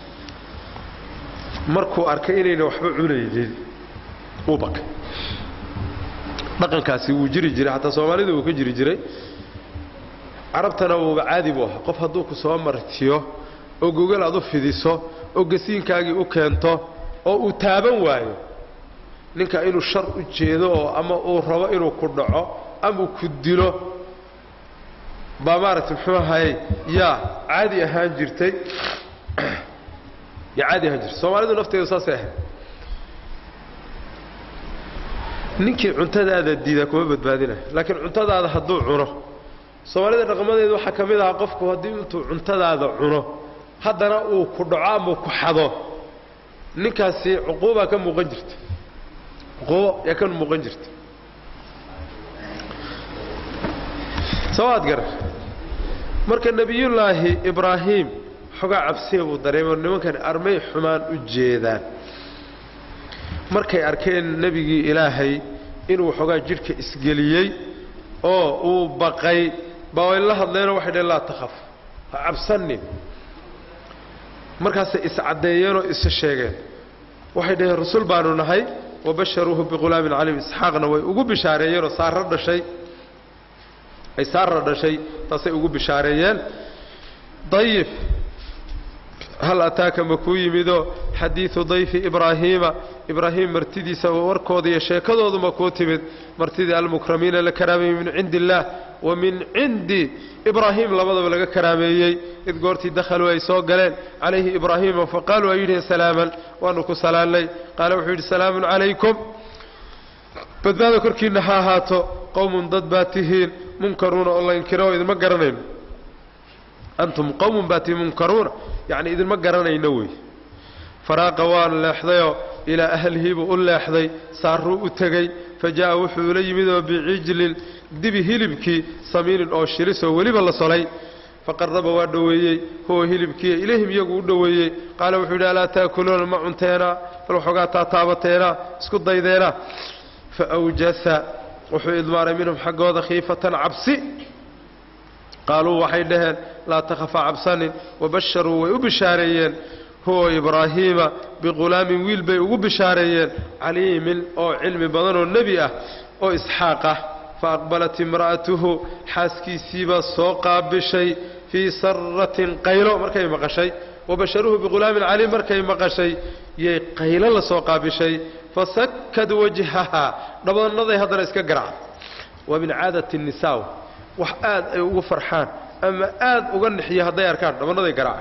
markuu arkay inayna waxba cunaynin uu bak dhaqankaasi uu jiri jiray hatta Soomaalidu uu ka jiri jiray carabtana uu caadi buu ahaa qof hadduu ku soo martiyo oo google aad u fidiso oo gasiinkaagii u keento oo uu taaban waayo ninka inuu shar u jeedo oo ama uu rabo inuu ku dhaco ama ku dilo ba maartay muxuu ahay ya caadi ahaan jirtay ya caadi ahaan jirtay Soomaalidu nafteedu saas ah ninkii cuntadaada diida kuma badbaadina laakiin cuntadaada hadduu cuno Soomaalida dhaqamadeedu waxa kamid ah qofku haddii intuu cuntadaada cuno haddana uu ku dhaco ama ku xado ninkaasi cuquba ka muuqan jirta cuquba ya kan muuqan jirta sawaad gar marka nabiyullaahi ibraahim xogaa cabsi uu dareemo nimankan armay xumaan u jeedaan markay arkeen nabigii ilaahay inuu xogaa jirka isgeliyay oo uu baqay baa la hadleen waxa dheer la takhaf cabsanni markaas is cadeeyeen oo is sheegeen waxay dhaheen rasuul baanu nahay wabasharuhu biqulaamin alim isxaaqna way ugu bishaareeyeen oo saar dhashay ay saar dhashay taasay ugu bishaareeyeen dayif hal ataaka makuu yimido xadiiثu dayfi ibraahiima ibraahim martidiisa warkooda iyo sheekadoodu makuu timid martidii almukramiina la karaamay min cindi illaah ومن عند إبراهيم لبضب لك كراميي إذ قرتي دخلوا أي سوق قلين عليه إبراهيم فقالوا أيها سلاما وأنك سلام لي قالوا وحيد سلام عليكم بدنا كركين هاتو قوم ضد باتهين منكرون الله ينكروا إذا ما قرنين أنتم قوم باتي منكرون يعني إذا ما قرنين نوي فراق وان لحظيو إلى أهله بقول لحظي صاروا أتقي فجاء وحو ليمدوا بعجل دبي هلبكي صمين أو شرس ولب الله صلي فقرب ودويه هو هلبكي إليهم يقول دويه قال وحو لا تأكلون المعنتين فالوحقات تابتين اسكت ضيدين فأوجس وحو إضمار منهم حقوذ خيفة عبسي قالوا وحيدهن لا تخف عبسان وبشروا ويبشاريين هو إبراهيم بغلام ويل بي وبشاريين عليم أو علم بدن النبي أو إسحاقه فأقبلت امرأته حاسكي سيبا سوقا بشيء في سرة قيلو مركي مقشي وبشروه بغلام عليم مركي مقشي يقيل لسوقا بشيء فسكد وجهها نبض النظي هذا رئيسك قرع ومن عادة النساء وحاد وفرحان أما آد وغنحي هذا يركان نبض النظي قرع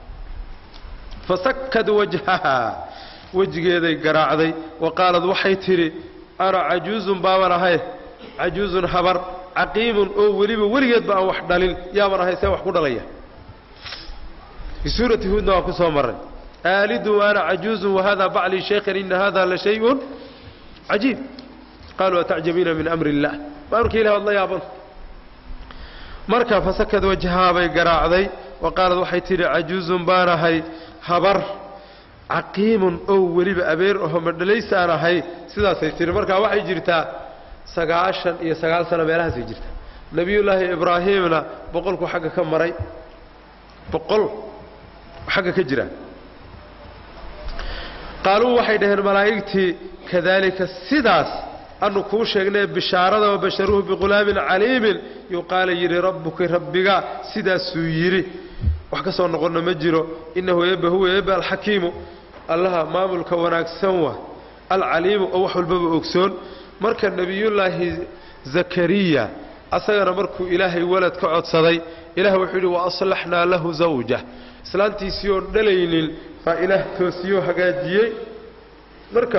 فسكد وجهها وجهي ذي قرع ذي وقالت وحيتري أنا عجوز بابنا هاي عجوز حبر عقيم أو ولي وليد بقى واحد دليل يا مرة هاي سوى حكود عليا في سورة هود نواقصها مرة آلد وأنا عجوز وهذا بعلي شيخ إن هذا لشيء عجيب قالوا أتعجبين من أمر الله ما أركي لها الله يا بن مركا فسكد وجهها بقراع ذي وقالت وحيتري عجوز بانا هاي حبر عقيم أو ولي بأبير وهم ليس أنا هاي سيدا سيتري مركا وحي جرتا سقاشن إيه سقال سنة بيلها سيجرتا نبي الله إبراهيمنا بقولكو حقا كم مري بقول حقا كجرا قالوا وحيده الملائكة كذلك السداس أنه كوشيغنا بشارة وبشروه بغلام عليم يقال يري ربك ربك سداس يري وحكسوا نقولنا مجره إنه يبه هو يبه الحكيم الله ماملك وناكسنوه العليم أوحو الباب أكسون مركا النبي الله زكريا أصغر مركو إلهي ولد كعد صدي إله وحيد وأصلحنا له زوجة سلانتي سيون دليل فإله توسيو حقاجي مركا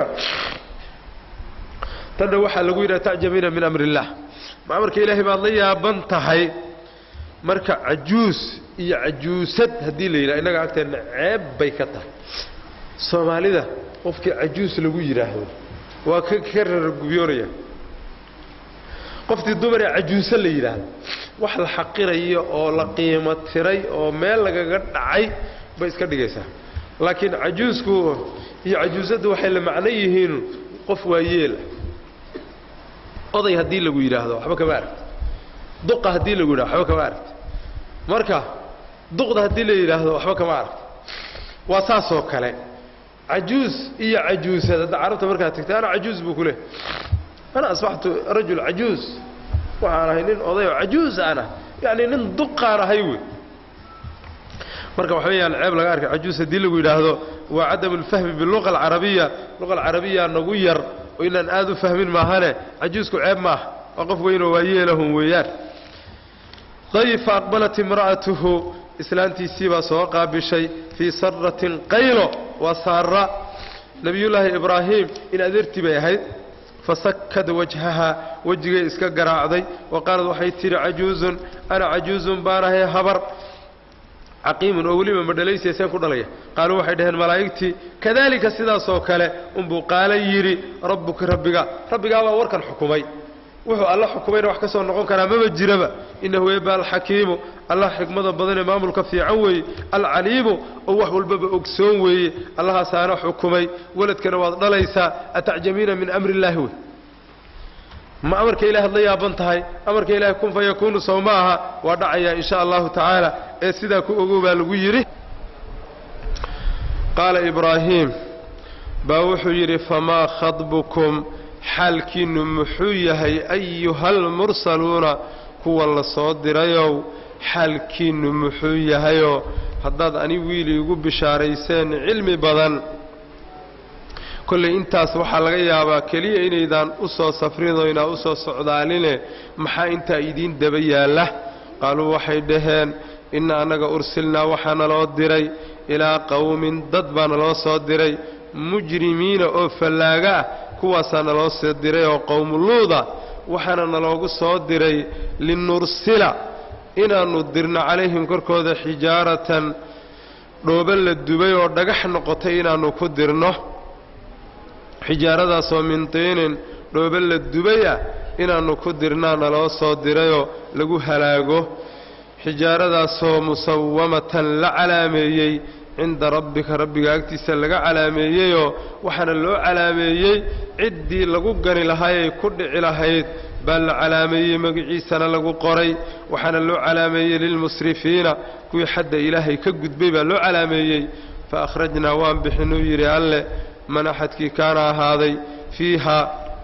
تنوحا لقوينا تعجبين من أمر الله مع مركا إلهي ما الله يابنتحي مركا عجوز إيا عجوزت هدي ليلة إنك عكتين عيب بيكتها صومالي ده وفكي عجوز لقوينا وكرر الجبيورية قفت الدمر عجوز اللي يلاه واحد حقيرية أو لقيمة تري أو مال لقى عي بس كدقيسة لكن عجوزكو هي عجوزات وحيل معنيهين قف ويل قضي هدي اللي يلاه هذا حبك بارد دقة هدي اللي يلاه حبك بارد مركا دقة هدي اللي يلاه هذا حبك بارد واساسه كله عجوز إيه عجوز هذا عرفت مركها تكتب أنا عجوز بكله أنا أصبحت رجل عجوز وأنا هنين أضيع عجوز أنا يعني نندق على هيوي مركب وحويا العيب لقارك عجوز الدين اللي هذا وعدم الفهم باللغة العربية اللغة العربية نغير وإن آذوا فهمين ما هنا عجوزكم عيب ما وقف وين وياه لهم وياه طيب فأقبلت امرأته إسلانتي سيبا سوقا بشيء في سرة قيلو وصار نبي الله إبراهيم إن أذرت بيهيد فسكد وجهها وجهي إسكا قراعدي وقالت وحيتير عجوز أنا عجوز باره هبر عقيم أولي من مدليس يسين كرداليه قالوا وحيدهن ملايكتي كذلك سيدا سوكالي أنبو قال يري ربك ربك ربك هو وركا حكومي وحو الله حكومين وحكسوا النقوم كان أمام الجربة إنه يبقى الحكيم الله حكمة بضن إمام الكفي عوي العليم وحو الباب أكسوي الله سانا حكومي ولد كان وضع ليس أتعجمين من أمر الله هو ما أمرك إله الله يابنتهي أمرك إله يكون فيكون صوماها ودعي إن شاء الله تعالى إسيدا كأقوبة الغيري قال إبراهيم باوحو يري فما خطبكم حالكين محوية أيها المرسلون كوا الله صادر يو حالكين محوية يو هداد أني ويلي يقول بشاريسين علمي بدن kolley intaas waxaa laga yaabaa keliya inaydaan u soo safrin oo inaa u soo socdaaline maxaa intaa idiin daba yaalla qaaluu waxay dhaheen inna annaga ursilnaa waxaa naloo diray ilaa qowmin dad baa naloo soo diray mujrimiina oo fallaaga ah kuwaasaa naloo soo diray oo qowmuluuda waxaana naloogu soo diray linursila inaannu dirno calayhim korkooda xijaaratan dhooba la dubay oo dhagax noqotay inaannu ku dirno xijaaradaasoo min tiinin dhooba la dubaya inaannu ku dirnaa naloo soo dirayoo lagu halaago xijaaradaasoo musawamatan la calaameeyey cinda rabbika rabbiga agtiisa laga calaameeyeyoo waxaana loo calaameeyey ciddii lagu gani lahaayay ku dhici lahayd baa la calaameeyey magiciisana lagu qoray waxaana loo calaameeyey lilmusrifiina kuwii xadda ilaahay ka gudbay baa loo calaameeyey fa akhrajnaa waan bixinuu yidhi alle man axadkii kaana ahaaday fiihaa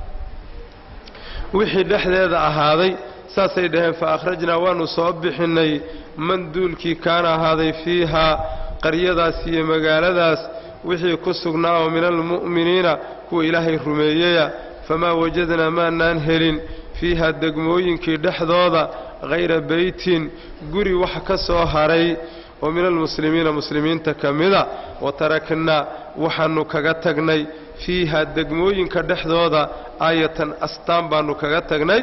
wixii dhexdeeda ahaaday saasay dhaheen fa akhrajnaa waannu soo bixinnay man duulkii kaana ahaaday fiihaa qaryadaas iyo magaaladaas wixii ku sugnaa oo min almu'miniina kuwa ilaahay rumeeyaya famaa wajadnaa maannaan helin fiihaa degmooyinkii dhexdooda hayra beytin guri wax ka soo haray oo min almuslimiina muslimiinta ka mida wa taraknaa waxaannu kaga tagnay fiihaa degmooyinka dhexdooda aayatan astaan baannu kaga tagnay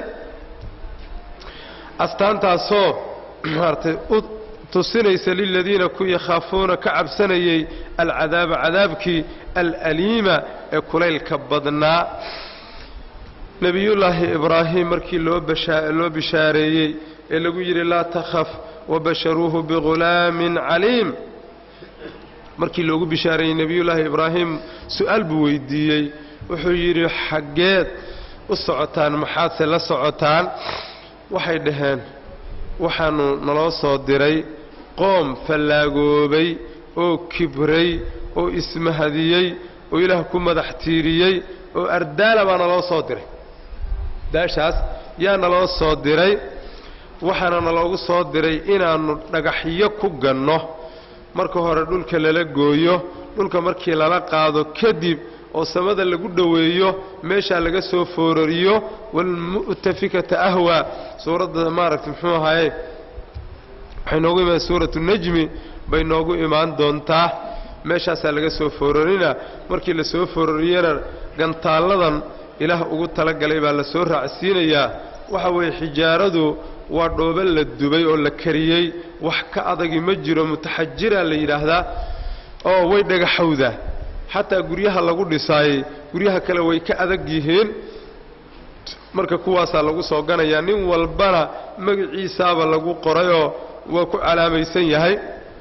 astaantaasoo maartay u tusinaysa liladiina ku yakhaafuuna ka cabsanayay alcadaaba cadaabkii alaliima ee kulaylka badnaa nebiyullaahi ibraahim markii loo loo bishaareeyey ee lagu yidhi laa takhaf wabasharuuhu bighulaamin caliim markii loogu bishaareeyey nebiyullaahi ibraahim su'aal buu weydiiyey wuxuu yidhi xaggeed u socotaan maxaadse la socotaan waxay dhaheen waxaannu naloo soo diray qoom fallaagoobay oo kibray oo ismahadiyey oo ilaah ku madax tiiriyey oo ardaala baa naloo soo diray daashaas yaa naloo soo diray waxaana naloogu soo diray inaannu dhagaxyo ku ganno marka hore dhulka lala gooyo dhulka markii lala qaado kadib oo samada lagu dhoweeyo meeshaa laga soo foorariyo walmu'tafikata ahwaa suuradda maaragtay muxuu ahaye waxay noogu imaan suuratu najmi bay noogu imaan doontaa meeshaasaa laga soo foorarina markii la soo foorariyana gantaalladan ilaah ugu talagalay baa la soo raacsiinayaa waxa weeye xijaaradu waa dhooba la dubay oo la kariyey wax ka adagi ma jiro mutaxajiraa la yidhaahdaa oo way dhagaxowdaa xataa guryaha lagu dhisaayey guryaha kale way ka adag yihiin marka kuwaasaa lagu soo ganayaa nin walbana magaciisaaba lagu qorayoo waa ku calaamaysan yahay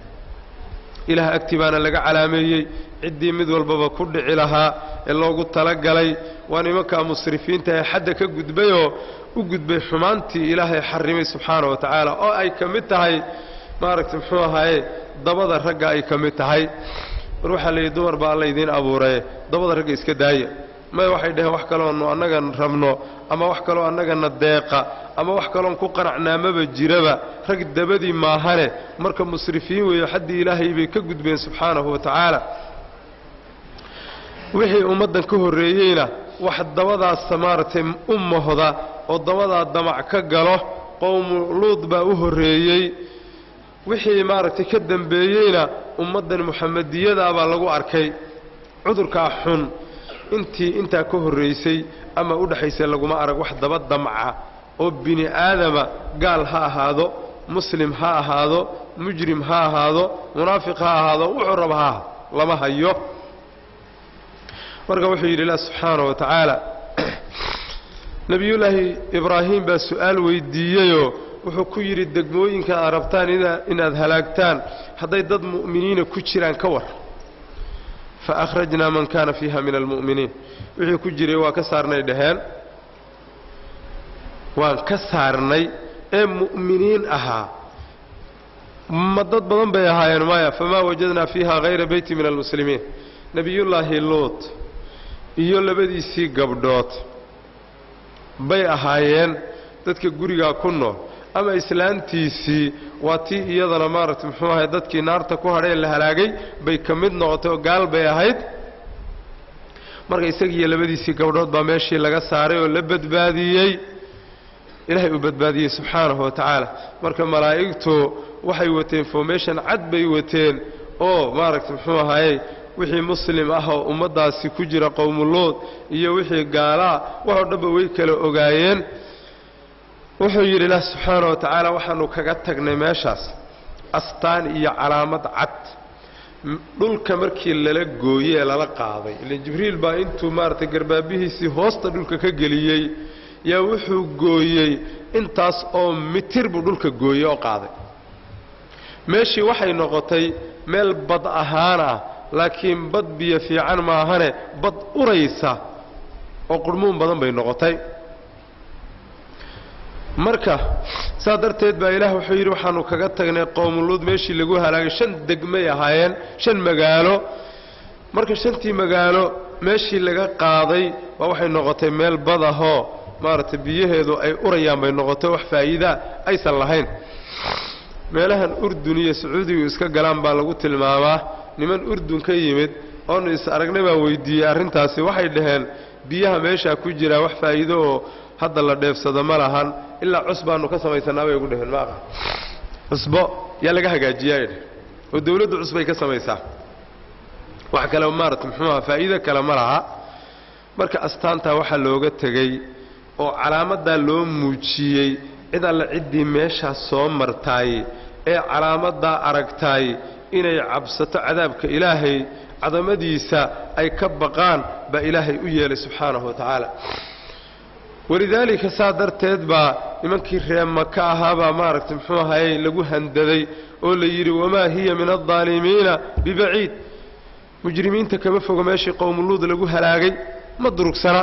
ilaah agti baana laga calaameeyey ciddii mid walbaba ku dhici lahaa ee loogu talagalay waa nimankaa musrifiinta ee xadda ka gudbayoo u gudbay xumaantii ilaahay xarrimay subxaana wa tacaala oo ay ka mid tahay maaragtay muxuu ahaaye dabada ragga ay ka mid tahay war waxaa layidhi dumar baa alla idiin abuuraye dabada ragga iska daaya maya waxay dhaheen wax kaloonu annagan rabno ama wax kaloo annagana deeqa ama wax kaloon ku qanacnaamaba jiraba rag dabadii maahane marka musrifiin weeyo xaddii ilaahay bay ka gudbeen subxaanahu wa tacaala wixii ummaddan ka horreeyeyna wax dabadaas maaragtay u mohda oo dabadaa damac ka galo qowmu luud baa u horreeyey wixii maaragtay ka dambeeyeyna ummaddan muxamadiyadaa baa lagu arkay cudurkaa xun intii intaa ka horraysay ama u dhaxaysay laguma arag wax daba damca oo bini aadama gaal ha ahaado muslim ha ahaado mujrim ha ahaado munaafiq ha ahaado wuxuu raba ha ahaado lama hayo marka wuxuu yidhi ilaah subxaana wa tacaala nebiyullaahi ibraahim baa su'aal weydiiyeyoo wuxuu ku yidhi degmooyinka aad rabtaan inaad halaagtaan hadday dad mu'miniina ku jiraan ka war fa akhrajnaa man kaana fiiha min almu'miniin wixii ku jiray waa ka saarnay dhaheen waan ka saarnay ee mu'miniin ahaa ma dad badan bay ahaayeen maya famaa wajadnaa fiiha hayra beyti min almuslimiin nebiyullaahi luut iyo labadiisii gabdhood bay ahaayeen dadka gurigaa ku nool ama islaantiisii waa tii iyadana maaragtay muxuu ahay dadkii naarta ku hadheen la halaagay bay ka mid noqotay oo gaal bay ahayd marka isagii labadiisii gabdhood baa meeshii laga saaray oo la badbaadiyey ilaahay u badbaadiyey subxaanahu wa tacaala marka malaa'igtu waxay wateen formation cad bay wateen oo maaragtay muxuu ahaayey wixii muslim ah oo ummaddaasi ku jira qowmuluud iyo wixii gaalaa waxoo dhanba way kala ogaayeen wuxuu yidhi ilaah subxaanahu wa tacaala waxaanu kaga tagnay meeshaas astaan iyo calaamad cad dhulka markii lala gooyey ee lala qaaday ilaan jibriil baa intuu maaragtay garbaabihiisii hoosta dhulka ka geliyey yaa wuxuu gooyey intaas oo mitir buu dhulka gooyey oo qaaday meeshii waxay noqotay meel bad ahaan ah laakiin bad biyo fiican maahane bad uraysa oo qurmuun badan bay noqotay marka saa darteed baa ilaah wuxuu yidhi waxaanu kaga tagnay qowmuluud meeshii lagu halaagay shan degmay ahaayeen shan magaalo marka shantii magaalo meeshii laga qaaday waa waxay noqotay meel bad ahoo maaragtay biyaheedu ay urayaan bay noqotay wax faa'iida aysan lahayn meelahan urdun iyo sacuudigu iska galaan baa lagu tilmaamaa niman urdun ka yimid oonu is aragnay baa weydiiyey arrintaasi waxay dhaheen biyaha meeshaa ku jiraa wax faa'iido oo hadda la dheefsado ma lahan ilaa cus baanu ka samaysanaa bay ugu dhaheen maaqa cusbo yaa laga hagaajiyaa idh oo dawladdu cusbay ka samaysaa wax kale maaragtay muxuu aha faa'iido kale ma laha marka astaantaa waxaa looga tegey oo calaamaddaa loo muujiyey cid alle ciddii meeshaas soo martaay ee calaamaddaa aragtaay inay cabsato cadaabka ilaahay cadamadiisa ay ka baqaan baa ilaahay u yeelay subxaanahu wa tacaala walidaalika saa darteed baa nimankii reema ka ahaabaa maaragtay muxuu ahayey lagu handaday oo la yidhi wamaa hiya min aldaalimiina bibaciid mujrimiinta kama fogo meeshii qowmuluud lagu halaagay ma durugsana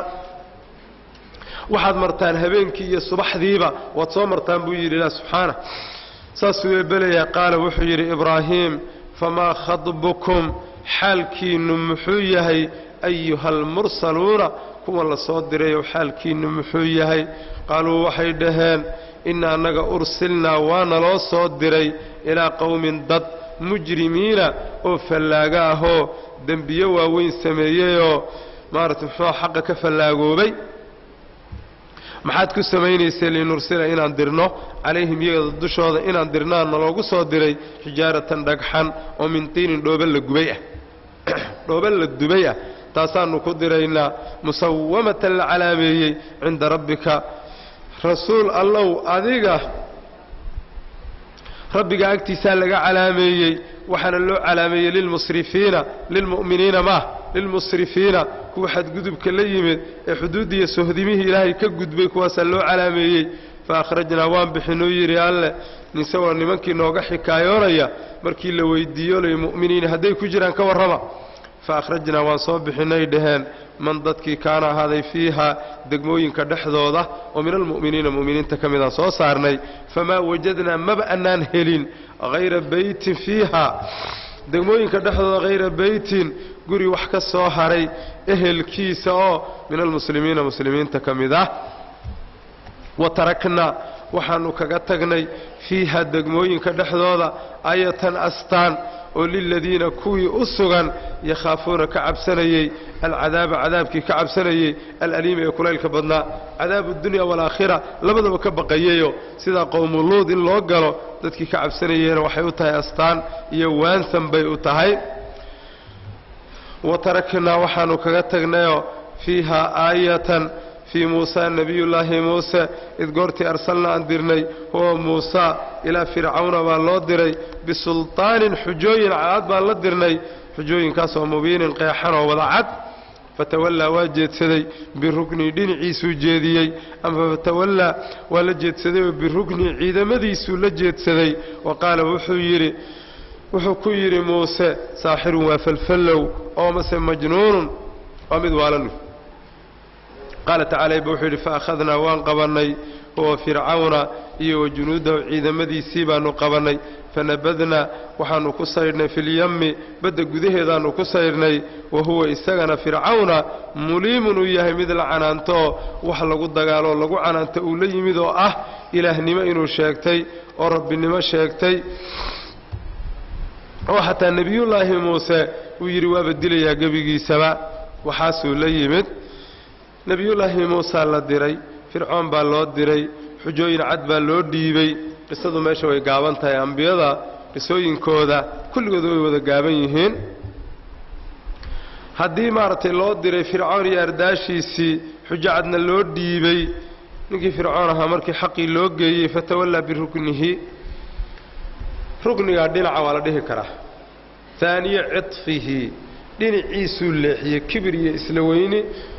waxaad martaan habeenkii iyo subaxdiiba waad soo martaan buu yidhi ilaah subxaana saasuu eebelayaa qaala wuxuu yidhi ibraahiim famaa khadbukum xaalkiinnu muxuu yahay ayuha almursaluuna kuwa la soo dirayow xaalkiinnu muxuu yahay qaaluu waxay dhaheen inna annaga ursilnaa waana loo soo diray ilaa qowmin dad mujrimiina oo fallaaga ahoo dembiyo waaweyn sameeyeyoo maaragtay muxuu xaqa ka fallaagoobay maxaad ku samaynaysay linursila inaan dirno calayhim iyaga dushooda inaan dirnaan naloogu soo diray xijaaratan dhagxan oo min tiinin dhooba la gubay ah dhooba la dubay ah taasaannu ku diraynaa musawamatan la calaameeyey cinda rabbika rasuul allow adiga rabbiga agtiisaa laga calaameeyey waxaana loo calaameeyey lilmusrifiina lilmu'miniina maah lilmusrifiina kuwa xadgudubka la yimid ee xuduuddiiyo sohdimihii ilaahay ka gudbay kuwaasaa loo calaameeyey fa akhrajnaa waan bixinuu yidhi alleh nisagoo nimankii nooga xikaayoonaya markii la weyddiiyo lay mu'miniina hadday ku jiraan ka warrama fa akhrajnaa waan soo bixinay dhaheen man dadkii kaana ahaaday fiiha degmooyinka dhexdooda oo min almu'miniina mu'miniinta ka midaan soo saarnay famaa wajadnaa maba annaan helin hayra beytin fiiha degmooyinka dhexdooda hayra beytin guri wax ka soo haray ehelkiisa oo min almuslimiina muslimiinta ka mid ah wa taraknaa waxaannu kaga tagnay fiiha degmooyinka dhexdooda aayatan astaan oo liladiina kuwii u sugan yakhaafuuna ka cabsanayey alcadaaba cadaabkii ka cabsanayey alaliima ee kulaylka badnaa cadaabu dunya waalaakhira labadaba ka baqayeyo sidaa qowmuluud in loo galo dadkii ka cabsanayeena waxay u tahay astaan iyo waansan bay u tahay wa taraknaa waxaannu kaga tagnayoo fiiha aayatan fii muusaa nebiyullaahi muuse id goortii arsalna aan dirnay huwa muusaa ilaa fircawna baa loo diray bisulطaanin xujooyin cadcad baan la dirnay xujooyinkaasoo mubiinin qeexan oo wada cad fatawallaa waa jeedsaday biruknii dhinaciisuu jeediyey ama fatawallaa waa la jeedsaday oo biruknii ciidamadiisuu la jeedsaday wa qaala wuxuu yidhi wuxuu ku yidhi muuse saaxirun waa falfallow oo mase majnuunun waa mid waalan qaala tacaala ba wuxuu yidhi faakhadnaa waan qabannay huwa fircawna iyo wa junuudahu ciidamadiisii baannu qabannay fanabadnaa waxaannu ku saydhnay filyammi badda gudaheedaannu ku saydhnay wa huwa isagana fircawna muliimun uu yahay mid la canaanto oo wax lagu dagaaloo lagu canaanta uu la yimid oo ah ilaahnimo inuu sheegtay oo rabbinimo sheegtay oo xataa nebiyullaahi muuse uu yidhi waaba dilayaa gebigiisaba waxaasuu la yimid nebiyullaahi muuse la diray fircoon baa loo diray xujooyin cad baa loo dhiibay qisadu meesha way gaaban tahay ambiyada qisooyinkooda kulligood way wada gaaban yihiin haddii maaragtay loo diray fircoon iyo ardaashiisii xujo cadna loo dhiibay ninkii fircoon ahaa markii xaqii loo geeyey fatawallaa biruknihi ruknigaa dhinaca waa la dhihi karaa taaniye cidfihi dhinaciisuu leexiyey kibir iyo isla weyni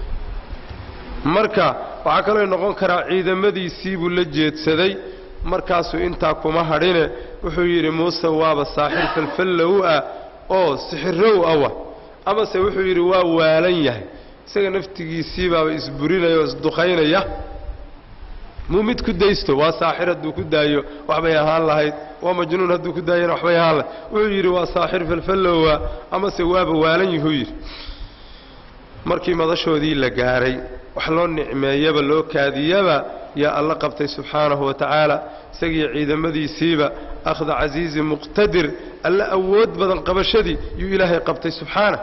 marka waxaa kaloo noqon karaa ciidamadiisii buu la jeedsaday markaasuu intaa kuma hadhine wuxuu yidhi muuse waaba saaxir falfallow ah oo sixirow awa amase wuxuu yidhi waa waalan yahay isaga naftigiisii baaba isburinaya oo isduqaynaya muu mid ku daysto waa saaxir hadduu ku daayo waxbay ahaan lahayd waa majnuun hadduu ku daayana waxbay ahaan lahayd wuxuu yidhi waa saaxir falfallowa amase waaba waalan yuhuu yidhi markii madashoodii la gaaray wax loo nicmeeyaba loo kaadiyaba yaa alla qabtay subxaanahu wa tacaala isagiiyo ciidamadiisiiba akhda casiizi muqtadir alla awood badan qabashadii yuu ilaahay qabtay subxaanah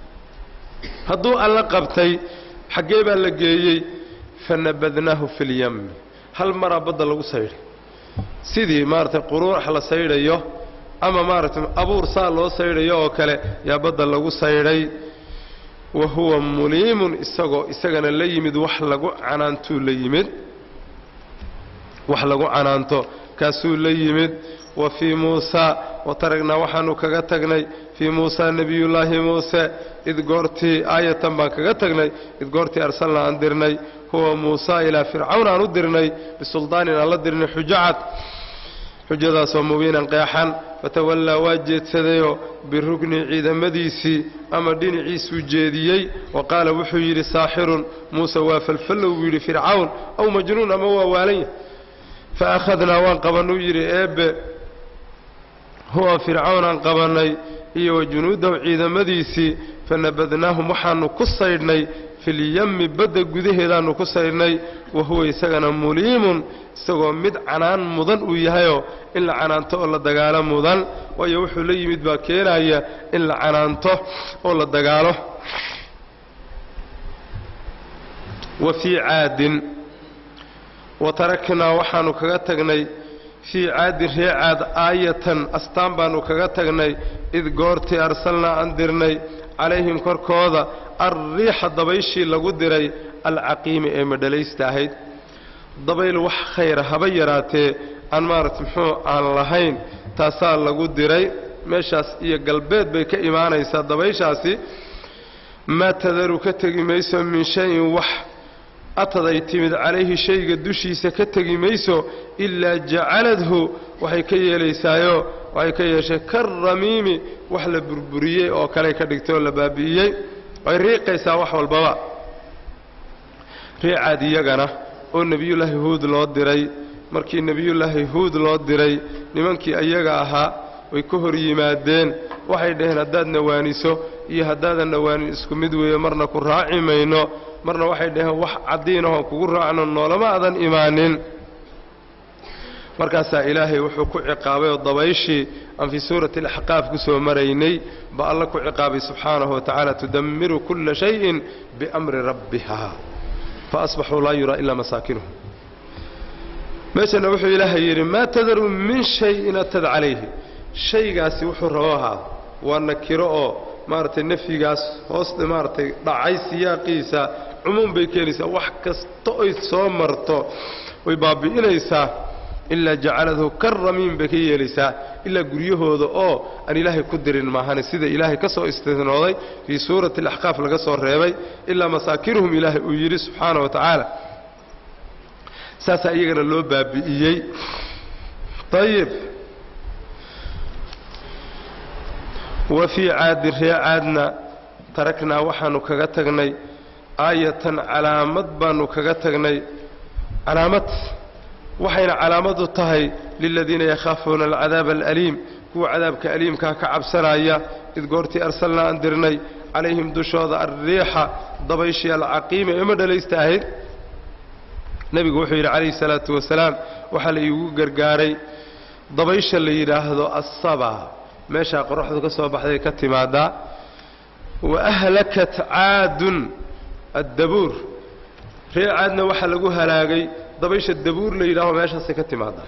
hadduu alla qabtay xaggee baa la geeyey fanabadnaahu fi lyammi hal maraa badda lagu saydhay sidii maaragtay quruurax la saydhayo ama maaragtay abuur saa loo saydhayo oo kale yaa badda lagu saydhay wa huwa muliimun isagoo isagana la yimid wax lagu canaantuu la yimid wax lagu canaanto kaasuu la yimid wa fii muusaa wa taragnaa waxaanu kaga tagnay fii muusaa nebiyullaahi muuse id goortii aayatan baan kaga tagnay id goortii arsalnaa aan dirnay huwa muusaa ilaa fircawn aan u dirnay bisuldaanin aan la dirnay xujo cad xujadaasoo mubiinan qeexan fatawallaa waa jeedsadayoo birugni ciidamadiisii ama dhinaciisuu jeediyey wa qaala wuxuu yidhi saaxirun muuse waa falfallow buu yidhi fircawn aw majnuun ama waa waalanya fa akhadnaa waan qabannuu yidhi eebbe huwa fircawn aan qabannay iyo wa junuudahu ciidamadiisii fanabadnaahum waxaannu ku saydhnay filyammi badda gudaheedaannu ku saydhnay wa huwa isagana muliimun isagoo mid canaan mudan uu yahayoo in la canaanto oo la dagaalo mudan waayo wuxuu la yimid baa keenaya in la canaanto oo la dagaalo wa fii caadin wa taraknaa waxaannu kaga tagnay fii caadin ree caad aayatan astaan baannu kaga tagnay id goortii arsalnaa aan dirnay calayhim korkooda alriixa dabayshii lagu diray alcaqiimi ee madhalaysta ahayd dabayl wax khayra haba yaraatee aan maaragta muxuu aan lahayn taasaa lagu diray meeshaas iyo galbeed bay ka imaanaysaa dabayshaasi maa tadaru ka tegi mayso min shayin wax ataday timid calayhi shayga dushiisa ka tegi mayso ilaa jacaladhu waxay ka yeelaysaayo waxay ka yeeshay karramiimi wax la burburiyey oo kale ka dhigtay oo la baabi'iyey way riiqaysaa wax walbaba riicaad iyagana oo nebiyullaahi huud loo diray markii nebiyullaahi huud loo diray nimankii ayaga ahaa way ka hor yimaadeen waxay dhaheen haddaad nawaaniso iyo haddaadan nawaanin isku mid weeye marna ku raaci mayno marna waxay dhaheen wax caddiinahoon kugu raacno noolama adan imaanin markaasaa ilaahay wuxuu ku ciqaabay oo dabayshii aan fii suurati alaxqaaf ku soo maraynay ba alla ku ciqaabay subxaanahu wa tacaala tudammiru kulla shayin biamri rabbiha fa asbaxuu laa yuraa ilaa masaakinuhum meeshana wuxuu ilaahay yidhi maa tadaru min shayin atad calayhi shaygaasi wuxuu rabo ahaa waa nakiro oo maaragtay nafyigaas hoos maaragtay dhacay siyaaqiisa cumuum bay keenaysaa wax kasta oy soo marto way baabi'inaysaa ilaa jacaladhu karramiin bay ka yeelaysaa ilaa guryahooda oo aan ilaahay ku dirin maahane sida ilaahay ka soo istinooday fii suurati alaxqaaf laga soo reebay ilaa masaakinuhum ilaahay uu yidhi subxaana wa tacaala saasaa iyagana loo baabi'iyey ayib wa fii caadin ree caadna taraknaa waxaannu kaga tagnay aayatan calaamad baannu kaga tagnay calaamad waxayna calaamadu tahay liladiina yakhaafuuna alcadaaba alaliim kuwa cadaabka aliimkaa ka cabsanaya id goortii arsalnaa aan dirnay calayhim dushooda alriixa dabayshii alcaqiima ee madhalaysta ahayd nebigu wuxuu yidhi calayhi salaatu wasalaam waxaa la iigu gargaaray dabaysha la yidhaahdo assaba meeshaa qoraxdu ka soo baxday ka timaadaa وأهلكت عاد الدبور ريع عادنا وحا لغو هلاغي دبيش الدبور ليلاه ماشا سكتي مادا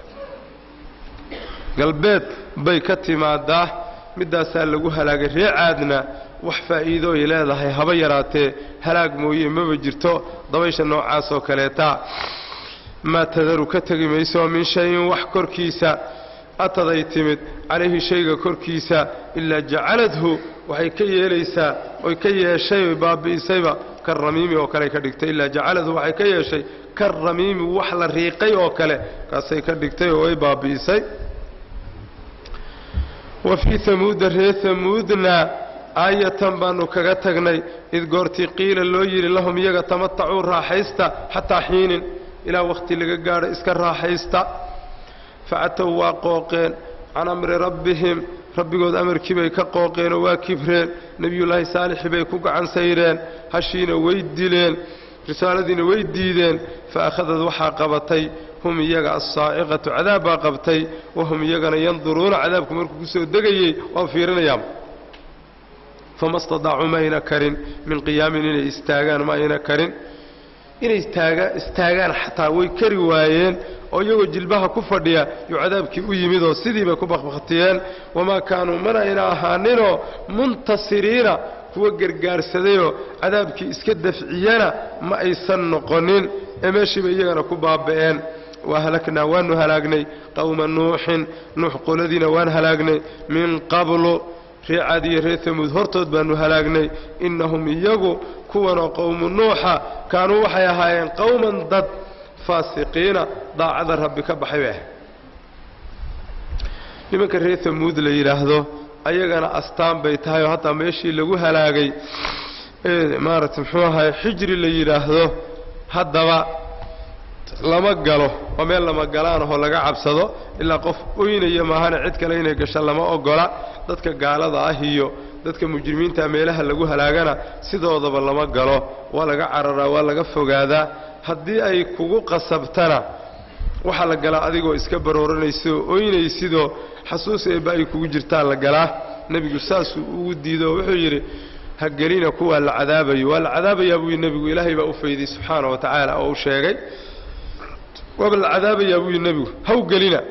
قلبيت بي كتي مادا مدى سال لغو هلاغي ريع عادنا وحفا إيدو إلاذا هاي هبيراتي هلاغ مويي مبجرتو دبيش النوع عاسو كاليتا ما تذرو كتغي ميسو من شيء وحكر كيسا أتضي تمد عليه شيء كركيسا إلا جعلته وحي كي ليسا وكي شيء بابي سيبا كالرميم وكلي كدكتي إلا جعلته وحي كي شيء كالرميم وحل الريقي وكلي كاسي كدكتي وي بابي سي وفي ثمود الري ثمودنا آية بانو كغتغني إذ قرتي قيل اللوير لهم يغا تمتعوا راحيستا حتى حين إلى وقت لغا اسكر راحيستا فأتوا واقوقين عن أمر ربهم ربي قد أمر كبي كقوقين وكبرين نبي الله صالح بي كوك عن سيرين هشين ويدلين رسالة ويديدين فأخذت وحا قبطي هم يقع الصائغة عذاب قبطي وهم يقع ينظرون عذابكم مركوسوا الدقيي وفيرين يام فما استطاعوا ما ينكرين من قيام إن استاغان ما ينكرين إن استاغان حتى ويكري وايين oo iyagu jilbaha ku fadhiya yu cadaabkii u yimid oo sidiiba ku baqbaqtiyeen wama kaanu mana ina ahaanino muntasiriina kuwa gargaarsadeeyo cadaabkii iska dafciyana ma aysan noqonin emeeshiba iyagana ku baaba'een wahalakna waanu halaagnay qawma nuuhin nuuh qoladina waan halaagnay min qablu ri'adi reethamud hortood baanu halaagnay innahum iyagu kuwana qawmu nuuha kaanu waxay ahaayeen qawman dad فاسقين ضاعذ ربك بحواه لما كان ثمود ليراهدو ايغانا استان بيتايو حتى ميشي لغو هلاغي ee maarata muxuu ahay xijri la yiraahdo hadaba lama galo oo meel lama galaan oo laga cabsado ila qof ooyinaya maahana cid kale inay gasho lama ogola dadka gaalada ah iyo dadka mujrimiinta meelaha lagu halaagana sidoodaba lama galo waa laga cararaa waa laga fogaadaa haddii ay kugu qasabtana waxa la galaa adigoo iska barooranayso ooyinaysido xasuus ee baa ay kugu jirtaa la galaa nabigu saas uu diido wuxuu yiri ha galina kuwa la cadaabayo wal cadaabaya buu nabigu ilaahay baa u fayday subhanahu wa ta'ala oo sheegay wabal cadaabaya buu nabigu ha u galina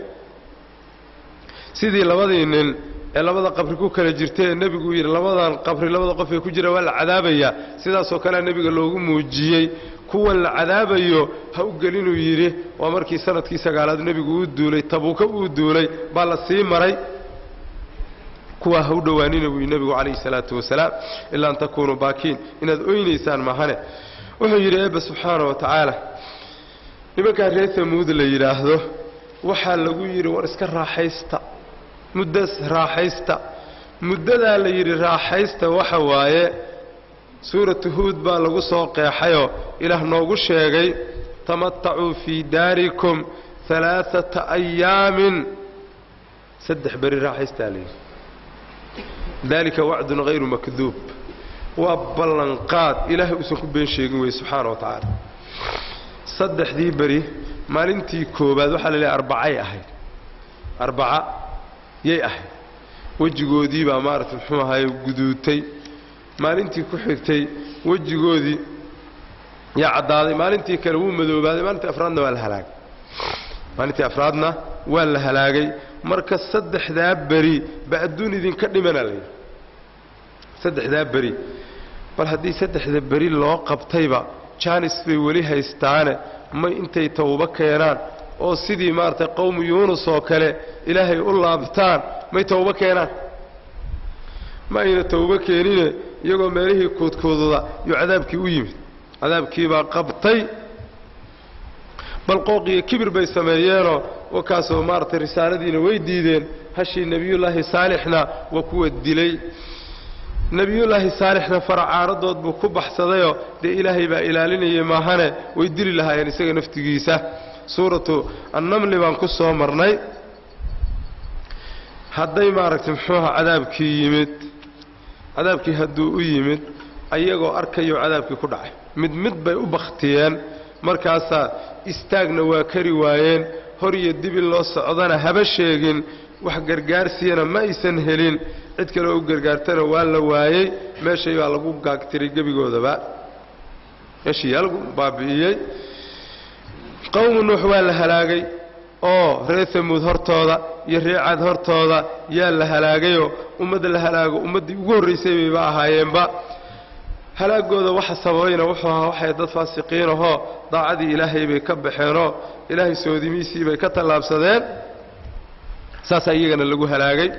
sidii labadii nin ee labada qabri ku kala jirtay nabigu yiri labadan qabri labada qof ee ku jira wal cadaabaya sidaas oo kale nabiga loogu muujiyay kuwa la cadaabayo ha u galinu yiri waa markii sanadkii sagaalaad nabigu uu duulay tabuuka uu duulay baa la sii maray kuwa ha u dhawaanina uu nabigu kaleey salaatu wasalaam illa an takunu baakin inaad ooynaysaan mahane wuxuu yiri eebba subhanahu wa ta'ala nimanka reer Thamuud la yiraahdo waxa lagu yiri war iska raaxaysta muddas raaxaysta muddada la yiri raaxaysta waxa waaye سورة هود بالغو سو قيحيو إله نوغو شيغي تمتعوا في داركم ثلاثة أيام سدح بري راح يستالي ذلك وعد غير مكذوب وبلنقات إله أسنكو بين شيغي سبحانه وتعالى صدح دي بري مالنتي كوباد وحال لي أربعة أهي أربعة يي أهي وجهو دي بأمارة الحمى هاي قدوتي maalintii ku xigtay wajigoodii ya cadaaday maalintii kale uu madoobaaday maalintii afraadna waa la halaagay maalintii afraadna waa la halaagay marka saddexdaa bari baaduun idin ka dhimanalay saddexdaa bari bal hadii saddexda bari loo qabtayba jaanis bay wali haystaane ma intay tawba keenaan oo sidii maartay qowm yuunus oo kale ilaahay u laabtaan may tawba keenaan ما إن توبة كينينة يقول ماله كود كودة يعذاب كي ويمد عذاب كي بقبطي بل قوقي كبر بيسميانه وكاسو مارت الرسالة دين ويديدين هشي نبي الله صالحنا وكو الدلي نبي الله صالحنا فرع عارضات بكبح صديو دي إلهي با إلالين يماهنة ويدري لها يعني سيغا نفتقيسة سورة النمل بانكسو مرني هدي مارت محوها عذاب كي يمد عذابكي هدو u yimid ayagoo arkayo cadaabkii ku dhacay mid mid bay u baqtiyeen markaas istaagna waa kari waayeen hor iyo dib loo socdana haba sheegin wax gargaarsiina ma aysan helin cid kale oo gargaartana waa la waayay meeshay baa lagu gaagtiray gabigoodaba meeshii lagu baabi'iyay qawm nuux waa la halaagay oo reer Thamuud hortooda iyo reer Caad hortooda yaa la halaagayo ummadda la halaago ummadii ugu horeysay bay ahaayeenba halaagooda waxa sababayna wuxuu ahaa waxay dad faasiqiin ah daacadii Ilaahay bay ka baxeeno Ilaahay soodimiisii bay ka talaabsadeen saas ayagana lagu halaagay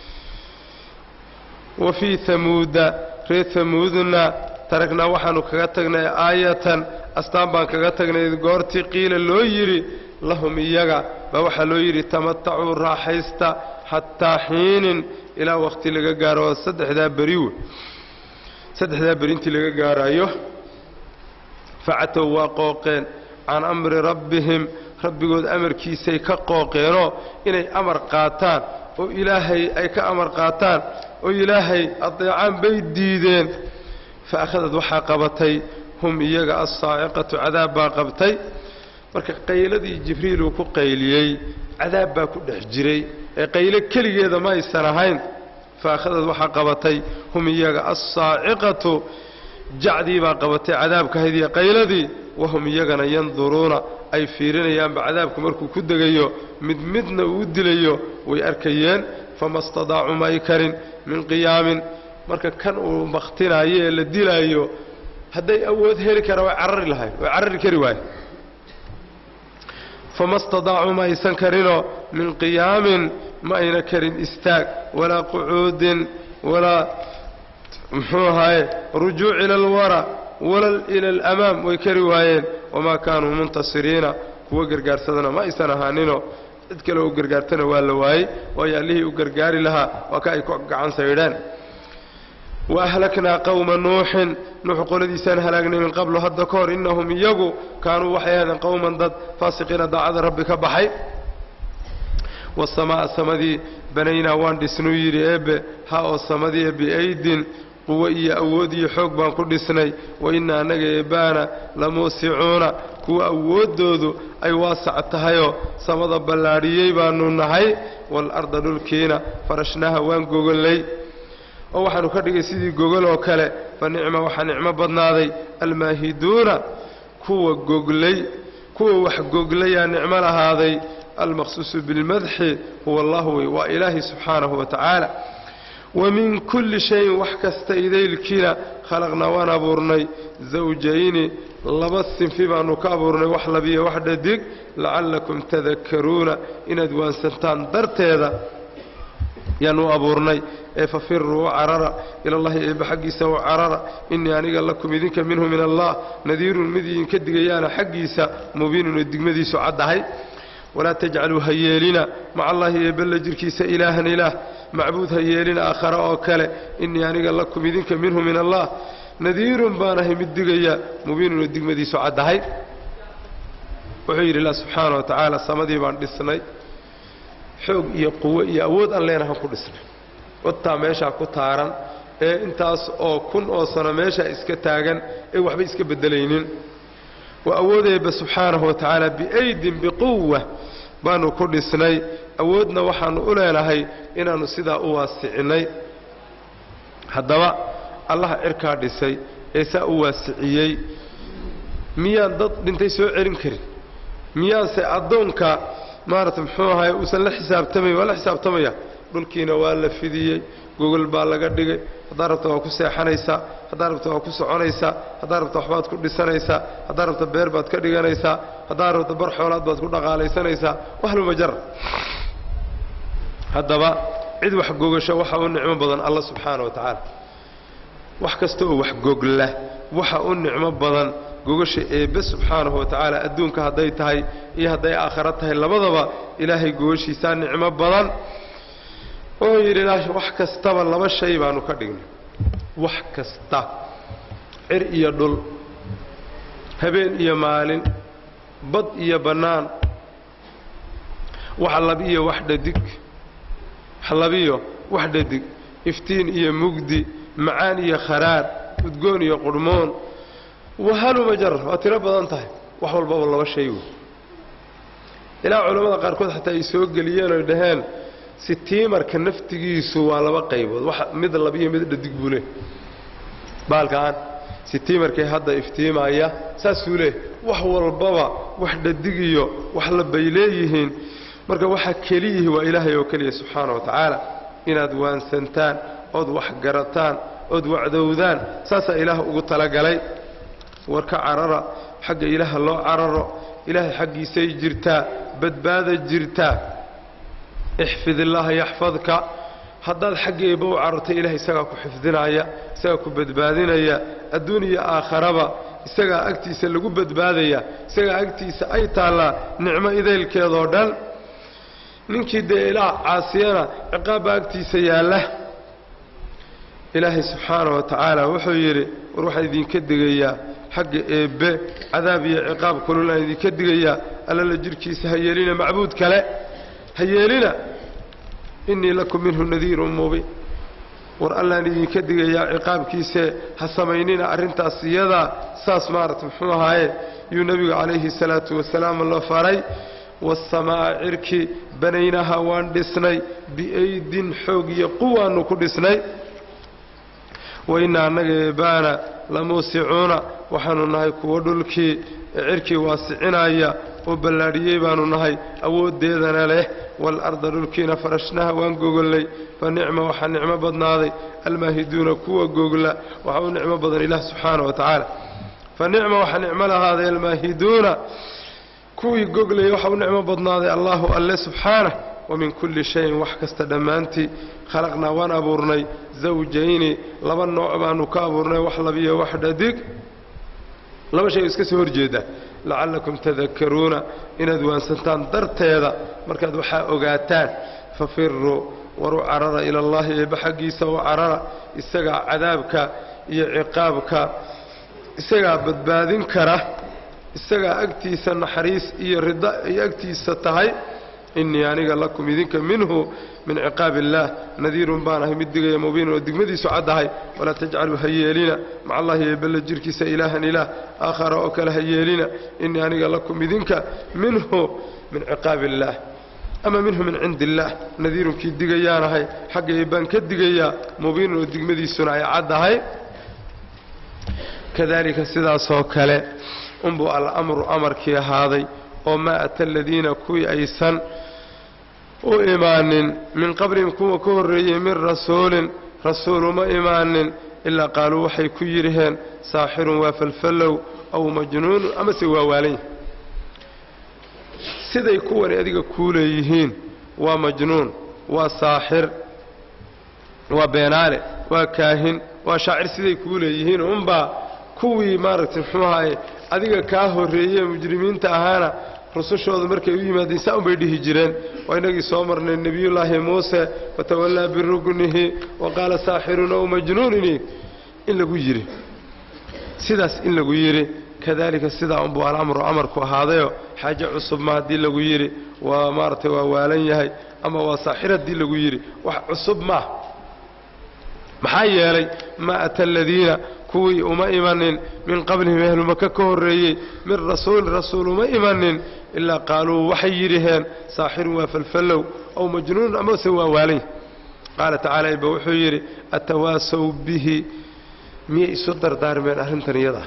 wa fi Thamuud reer Thamuudna tarakna waxaanu kaga tagnay aayatan astaan baan kaga tagnay goortii qiila loo yiri lahum iyaga ba waxa loo yiri tamatta'u raaxaysta hatta hiinin ila waqti laga gaaro saddexda bariw saddexda barintii laga gaarayo facatu waqoqeen aan amri rabbihim rabbigood amarkiisay ka qooqeeno inay amar qaataan oo ilaahay ay ka amar qaataan oo ilaahay adeecaan bay diideen فأخذت وحا قبتي هم إياغا الصاعقة عذاب با قبتي marka qayladii jibriil uu ku qayliyay cadaab baa ku dhex jiray ee qaylo kaligeeda ma aysan ahayn faakhadad waxa qabatay hum iyaga as-saa'iqatu jacdii baa qabatay cadaabka hadiya qayladii wahum iyagana yanduruuna ay fiirinayaan cadaabku markuu ku degayo mid midna uu dilayo way arkayeen famastadaa'u ma ikarin min qiyaamin marka kan uu maqtinaayo la dilayo haday awood heli kara way carari lahayn way carari kari waay فما استطاعوا ما يسنكرينو من قيام ما ينكرين استاك ولا قعود ولا محوهاي رجوع إلى الوراء ولا إلى الأمام ويكريوهاين وما كانوا منتصرين هو قرقار سدنا ما يسنهانينو ادكلوا قرقارتنا واللواي وياليه قرقاري لها وكايكو عن سيدان وأهلكنا قوم نوح نوح قول ديسان هلاقنا من قبل هذا كور إنهم يجوا كانوا وحيانا قوما ضد فاسقين ضعذ ربك بحي والسماء السمدي بنينا وان دسنوير إب ها السمدي بأيد قوة أودي حق بان كل سني وإنا نجيبانا لموسعون قوة أودودو أي واسع التهيو سمد بلاريي بانو نهي والأرض نلكينا فرشناها وان جوجل لي oo waxaanu ka dhigay sidii gogol oo kale fa nicma waxa nicmo badnaaday almaahiduuna kuwa goglay kuwa wax goglay nicmo lahaaday almaqsus bil madhi huwa allah wa ilahi subhanahu wa ta'ala wa min kulli shay wax kasta idaylkina khalaqna wa naburnay zawjayn labasin fi baanu ka abuurnay wax labiyo wax dhadig la'allakum tadhakkaruna inad waansantaan darteeda يانو أبورني ففروا عررا إلى الله بحقيسا وعررا إني أنيق لكم إذنك منه من الله نذير المذين كدقيانا حقيسا مبين الدقمذي سعدهي ولا تجعلوا هيالنا مع الله يبلجر كيسا إلها إله معبود هيالنا آخر أوكال إني أنيق لكم إذنك منه من الله نذير بانه مدقيا مبين الدقمذي سعدهي وحير الله سبحانه وتعالى صمدي بان دسني xoog iyo quwo iyo awood aan leenahay ku dhisnay wata meesha ku taaran ee intaas oo kun oo sano meesha iska taagan ee waxba iska bedelaynin wa awoodeeba subhanahu wa ta'ala bi aydin bi quwwa baanu ku dhisnay awoodna waxaanu u leenahay inaanu sida u waasicinay hadaba allah irka dhisay ee saa u waasiciyay miyaan dad dhintay soo celin karin miyaan se adoonka maarta muxuuhay uu san la xisaabtamay wala xisaabtamaya dhulkiina waa la fidiyay google baa laga dhigay hadarabta waa ku seexanaysa hadarabta waa ku soconaysa hadarabta waxbaad ku dhisanaysa hadarabta beer baad ka dhiganaysa hadarabta bar xoolaad baad ku dhaqaalaysanaysa waxlu majar hadaba cid wax googasho waxa uu nicmo badan Allah subhanahu wa ta'ala wax kasto wax googla waxa uu nicmo badan gogasha eebbe subhanahu wa ta'ala adduunka haday tahay iyo haday aakhirad tahay labadaba ilaahay gogashiisa nicmo badan oo yiraahdo wax kastaba laba shay baanu ka dhignay wax kasta cir iyo dhul habeen iyo maalin bad iyo banaan wax labiyo wax dhadig xalabiyo wax dhadig iftiin iyo mugdi macaan iyo kharaar udgoon iyo qurmoon وهلو مجر وترى بدنته وحول باب الله شيء إلى علماء قاركود حتى يسوق جليان ودهان sitiimarka naftigiisu waa laba qaybood wax mid labiyo mid dhadig buu leh baalkaan sitiimarkay hadda iftiimaya saasuu leh wax walbaba wax dhadigiyo wax la bayleeyihiin marka waxa kaliya waa ilaahay oo kaliya subxaanahu wa ta'ala inaad waansantaan ood wax garataan ood wacdowdaan saasa ilaah ugu talagalay warka carara xagga ilaah loo cararo ilaahay xaqiisay jirtaa badbaada jirtaa ihfidillah yahfadka haddaad xaggeeba u carartay ilaahay isagaa ku xifdinaya isagaa ku badbaadinaya adduuniya aakharaba isagaa agtiisa lagu badbaadaya isagaa agtiisa ay taallaa nicmo idaylkeedoo dhan ninkii dee ilaah caasiyana ciqaabba agtiisa yaalla ilaahay subxaanahu wa tacaala wuxuu yidhi war waxaan idinka digayaa xagga eebbe cadaab iyo ciqaab kululaan idinka digayaa allala jirhkiisa ha yeelina macbuud kale ha yeelina innii lakum minhu nadiirun mubiin war allaan idinka digayaa ciqaabkiise ha samaynina arrintaas iyadaa saas maarata muxuu ahaaye yuu nebigu calayhi salaatu wasalaam la faray wasamaa'a cirki banaynaha waan dhisnay biaydin xoog iyo quwaannu ku dhisnay wainna annaga eebbaana lamuusicuuna waxaanu nahay kuwo dhulkii cirkii waasicinaya oo ballaadhiyey baanu nahay awooddeedana leh waalarda dhulkiina farashnaha waan gogollay fa nicma waxaa nicmo badnaaday almaahiduuna kuwa gogla waxa u nicmo badan ilaah subxaana wa tacaala fa nicma waxaa nicmo lahaaday almaahiduuna kuwii goglaya waxa u nicmo badnaaday allaahu alle subxaanah ومن كل شيء وحكست دمانتي خلقنا وان أبورني زوجين لبا نوع بانو كابورني وحلبية وحدة ديك لما شيء اسكسي هرجيدة لعلكم تذكرون إن دوان سنتان درت هذا مركز وحاء أغاتان ففروا وروا عرر إلى الله بحقي سوى عرر استقع عذابك عقابك استقع بدبادين كره استقع أكتيس النحريس أكتيس التهي إني أنا لكم إذنك منه من عقاب الله نذير بانه مدقى مبين ودقمدي سعدها ولا تجعلوا هيالنا مع الله يبلغ جركس إلها إله آخر أكل هيالنا إني أنا لكم إذنك منه من عقاب الله أما منه من عند الله نذير كي دقيانا حق يبان كدقيا مبين ودقمدي سنعي عدها كذلك سيدا سوكالي انبو الأمر أمر كي هذا وما أتى الذين كوي أيسان وإيمان من قبل كوي كوري من رسول رسول ما إيمان إلا قالوا وحي كيرهن ساحر وفلفلو أو مجنون أما سوى والي سيدا يكون أديك كوليهين ومجنون وساحر وبينار وكاهن وشاعر سيدا كوليهين أمبا كوي مارت الحماية adiga ka horeeyay mujrimiinta ahaana rusushooda markay u yimaadeen saa bay dhihi jireen oo inagii soo marnay nabiyullaahi Muuse fatawalla birugnihi wa qala sahirun aw majnun in lagu yiri sidaas in lagu yiri kadalika sida umbu al-amru amarku ahaadayo xaaje cusub ma hadii lagu yiri waa maartay waa waalan yahay ama waa saaxiradii lagu yiri wax cusub ma maxaa yeelay ma atalladina كوي وما إيمان من قبلهم أهل مكة كهرية من رسول رسول وما إيمان إلا قالوا وحيرهن ساحر وفلفلو أو مجنون أما سوى واليه قال تعالى بوحيري التواسوا به مي صدر دار من أهل تنيضة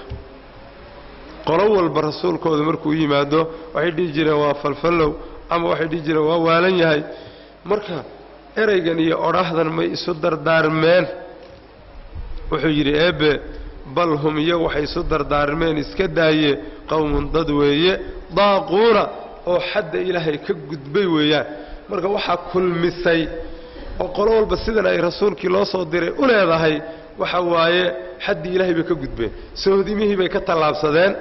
قالوا البرسول كود مركو يمادو واحد يجري وفلفلو أما واحد يجري وواليه مركا إريجاني أراهن مي صدر دار من وحيري أب بل هم يوحي صدر دارمين اسكداية قوم ضدوية ضاقورة أو حد إلهي كقد بيوية مرقا وحا كل مسي وقالوا بسيدنا أي رسول كي لا صدري أولا هذا وحواية حد إلهي بكقد بي سودي ميه بيكتلاب صدين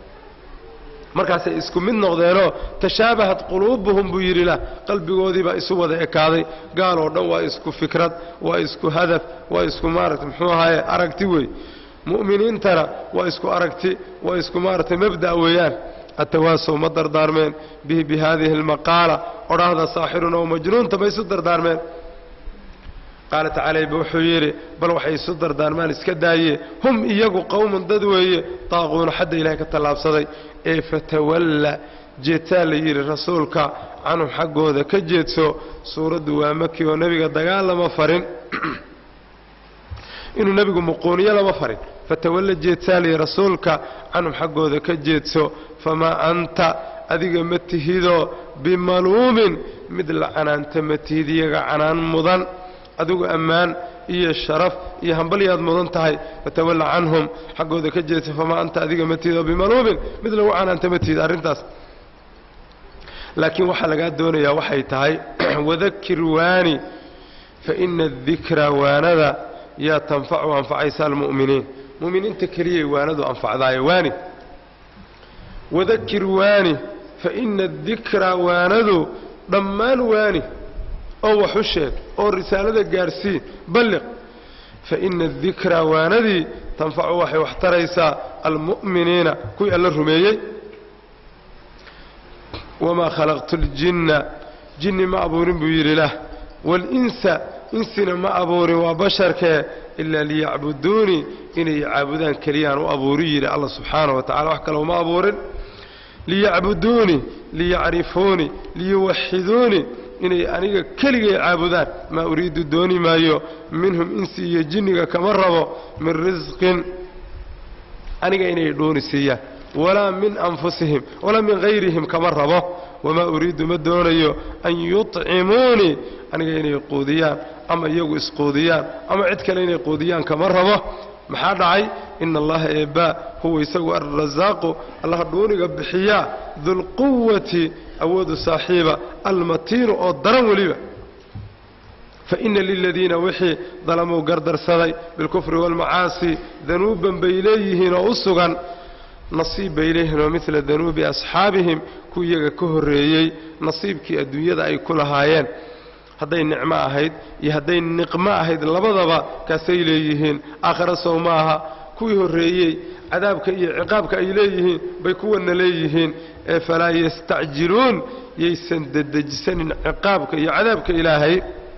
markaas ay isku mid noqdeeno tashaabahad quluubuhum buyirila qalbigooda ba isu wada ekaaday gaal oo dhan waa isku fikrad waa isku hadaf waa isku maaragti muxuu ahaay aragti way mu'miniintana waa isku aragti waa isku maaragti mabda weeyaan atawaasaw madar daarmeen bi bi hadhihi almaqala orahda saahirun aw majnun tabaysu dardaarmeen قال تعالى بوحيري بل وحي صدر دارمان اسكدايه هم إيقوا قوم ضدوية طاغون حد إلهك التلاب صدي إيه فتولى jeetaa la yidhi rasuulka canhum xaggooda ka jeedso suuraddu waa maki oo nebiga dagaal lama farin inuu nebigu muquuniyo lama farin fatawalla jeetaa la yidhi rasuulka canhum xaggooda ka jeedso famaa anta adiga ma tihidoo bimaluumin mid la canaanta ma tihid iyaga canaan mudan adigu ammaan iyo sharaf iyo hambalyaad mudan tahay fatawalla canhum xaggooda ka jeedso famaa anta adiga ma tihidoo bimaluumin mid lagu canaanta ma tihid arrintaas laakiin waxaa lagaa doonayaa waxay tahay wadakir waani fa ina adikra waanada yaa tanfacu anfacaysa almu'miniin mu'miniinta keliyay waanadu anfacdaaye waani wadakir waani fa ina adikra waanadu dhammaan waani oo wax u sheeg oo risaalada gaarsiin balliq fa ina adikra waanadii tanfacu waxay wax taraysaa almu'miniina kuwii alla rumeeyey wamaa khalaqtu ljinna jinni ma abuurin buu yidhi lah waalinsa insina ma abuurin waa basharkee ilaa liyacbuduunii inay caabudaan keliyaan u abuuri yidhi allah subxaanahu wa tacala wax kale uma abuurin liyacbuduunii liyacrifuunii liyuwaxiduunii inay aniga keligay caabudaan maa uriidu dooni maayo minhum insi iyo jinniga kama rabo min risqin aniga inay dhooni siiyaan walaa min anfusihim walaa min hayrihim kama rabo wamaa uriidu ma doonayo an yuطcimuunii aniga inay quudiyaan ama iyagu isquudiyaan ama cid kale inay quudiyaan kama rabo maxaa dhacay ina allaha eebbaa huwa isagu alrasaaqu allaha dhuuniga bixiyaa dulquwati awoodu saaxiiba almatiinu oo daran weliba faina liladiina wixii dalamuu gardarsaday bilkufri waalmacaasi danuuban bay leeyihiin oo u sugan nasiib bay leeyihiin oo midla danuubi asxaabihim ku iyaga ka horreeyey nasiibkii adduunyada ay ku lahaayeen hadday nicmo ahayd iyo hadday niqmo ahayd labadaba kaasay leeyihiin aakhira sow ma aha kuwii horreeyey cadaabka iyo ciqaabka ay leeyihiin bay kuwanna leeyihiin ee falaa yastacjiluun yaysan dedejisanin ciqaabka iyo cadaabka ilaahay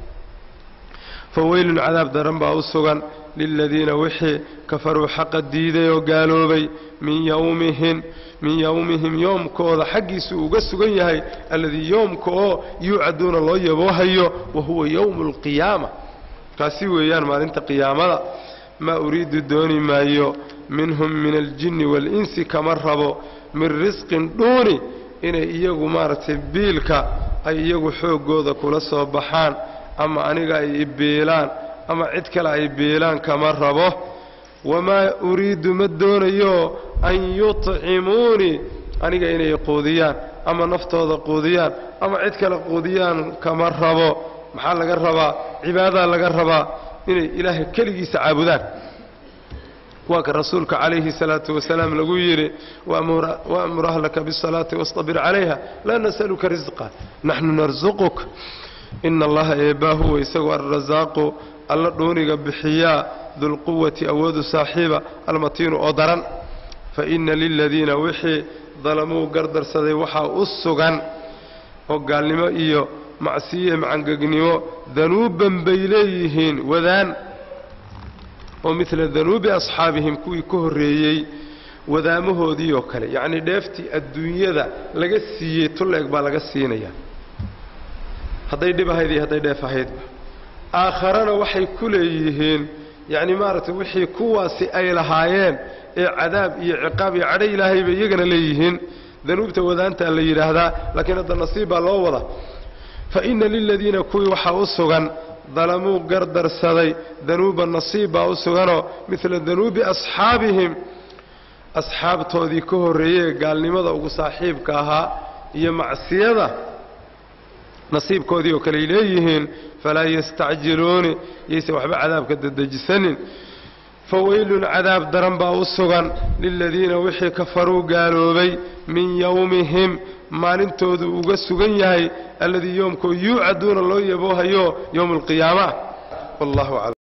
faweylun cadaab daran baa u sugan liladiina wixii kafaruu xaqa diiday oo gaaloobay min yowmihim min yowmihim yoomkooda xaggiisu uga sugan yahay alladii yoomka oo yuucaduuna loo yaboohayo wa huwa yowmu alqiyaama kaasi weeyaan maalinta qiyaamada maa uriidu dooni maayo minhum min aljinni waalinsi kama rabo min risqin dhuuni inay iyagu maaragtay biilka ay iyagu xooggooda kula soo baxaan ama aniga ay ibiilaan ama cid kale ay biilaan kama rabo wamaa uriidu ma doonayo an yuطcimuunii aniga inay quudiyaan ama naftooda quudiyaan ama cid kale quudiyaan kama rabo maxaa laga rabaa cibaadaa laga rabaa inay ilaahay keligiisa caabudaan waa ka rasuulka calayhi salaatu wasalaam lagu yidhi waamur ahlaka bisalaati wastabir calayha laa nas'aluka risqa naxnu narsuquk ina allaha eebbaa huwa isagu alrasaaqu alla dhuuniga bixiyaa dulquwati awoodu saaxiiba almatiinu oo daran fa ina liladiina wixii dalamuu gardarsaday waxaa u sugan oo gaalnimo iyo macsiye macangegnimo danuuban bay leeyihiin wadaan oo midla danuubi asxaabihim kuwii ka horreeyey wadaamahoodii oo kale yacnii dheeftii adduunyada laga siiyey tulleeg baa laga siinayaa hadday dhib ahayd iyo hadday dheef ahaydba aakharana waxay ku leeyihiin yacni maaragtay wixii kuwaasi ay lahaayeen ee cadaab iyo ciqaab iyo cadho ilaahay bay iyagana leeyihiin danuubta wadaantaa la yidhaahdaa laakiin hadda nasiib baa loo wada fa ina liladiina kuwii waxaa u sugan dalamuu gardarsaday danuuba nasiib baa u suganoo midla danuubi asxaabihim asxaabtoodii ka horreeyey gaalnimada ugu saaxiibka ahaa iyo macsiyada nasiibkoodii oo kale ay leeyihiin falaa yastacjiluuni yaysan waxba cadaabka dedejisanin faweylun cadaab daran baa u sugan liladiina wixii kafaruu gaaloobay min yowmihim maalintoodu uga sugan yahay alladii yoomkoo yuucaduuna loo yaboohayo yowma alqiyaama wallahu aclam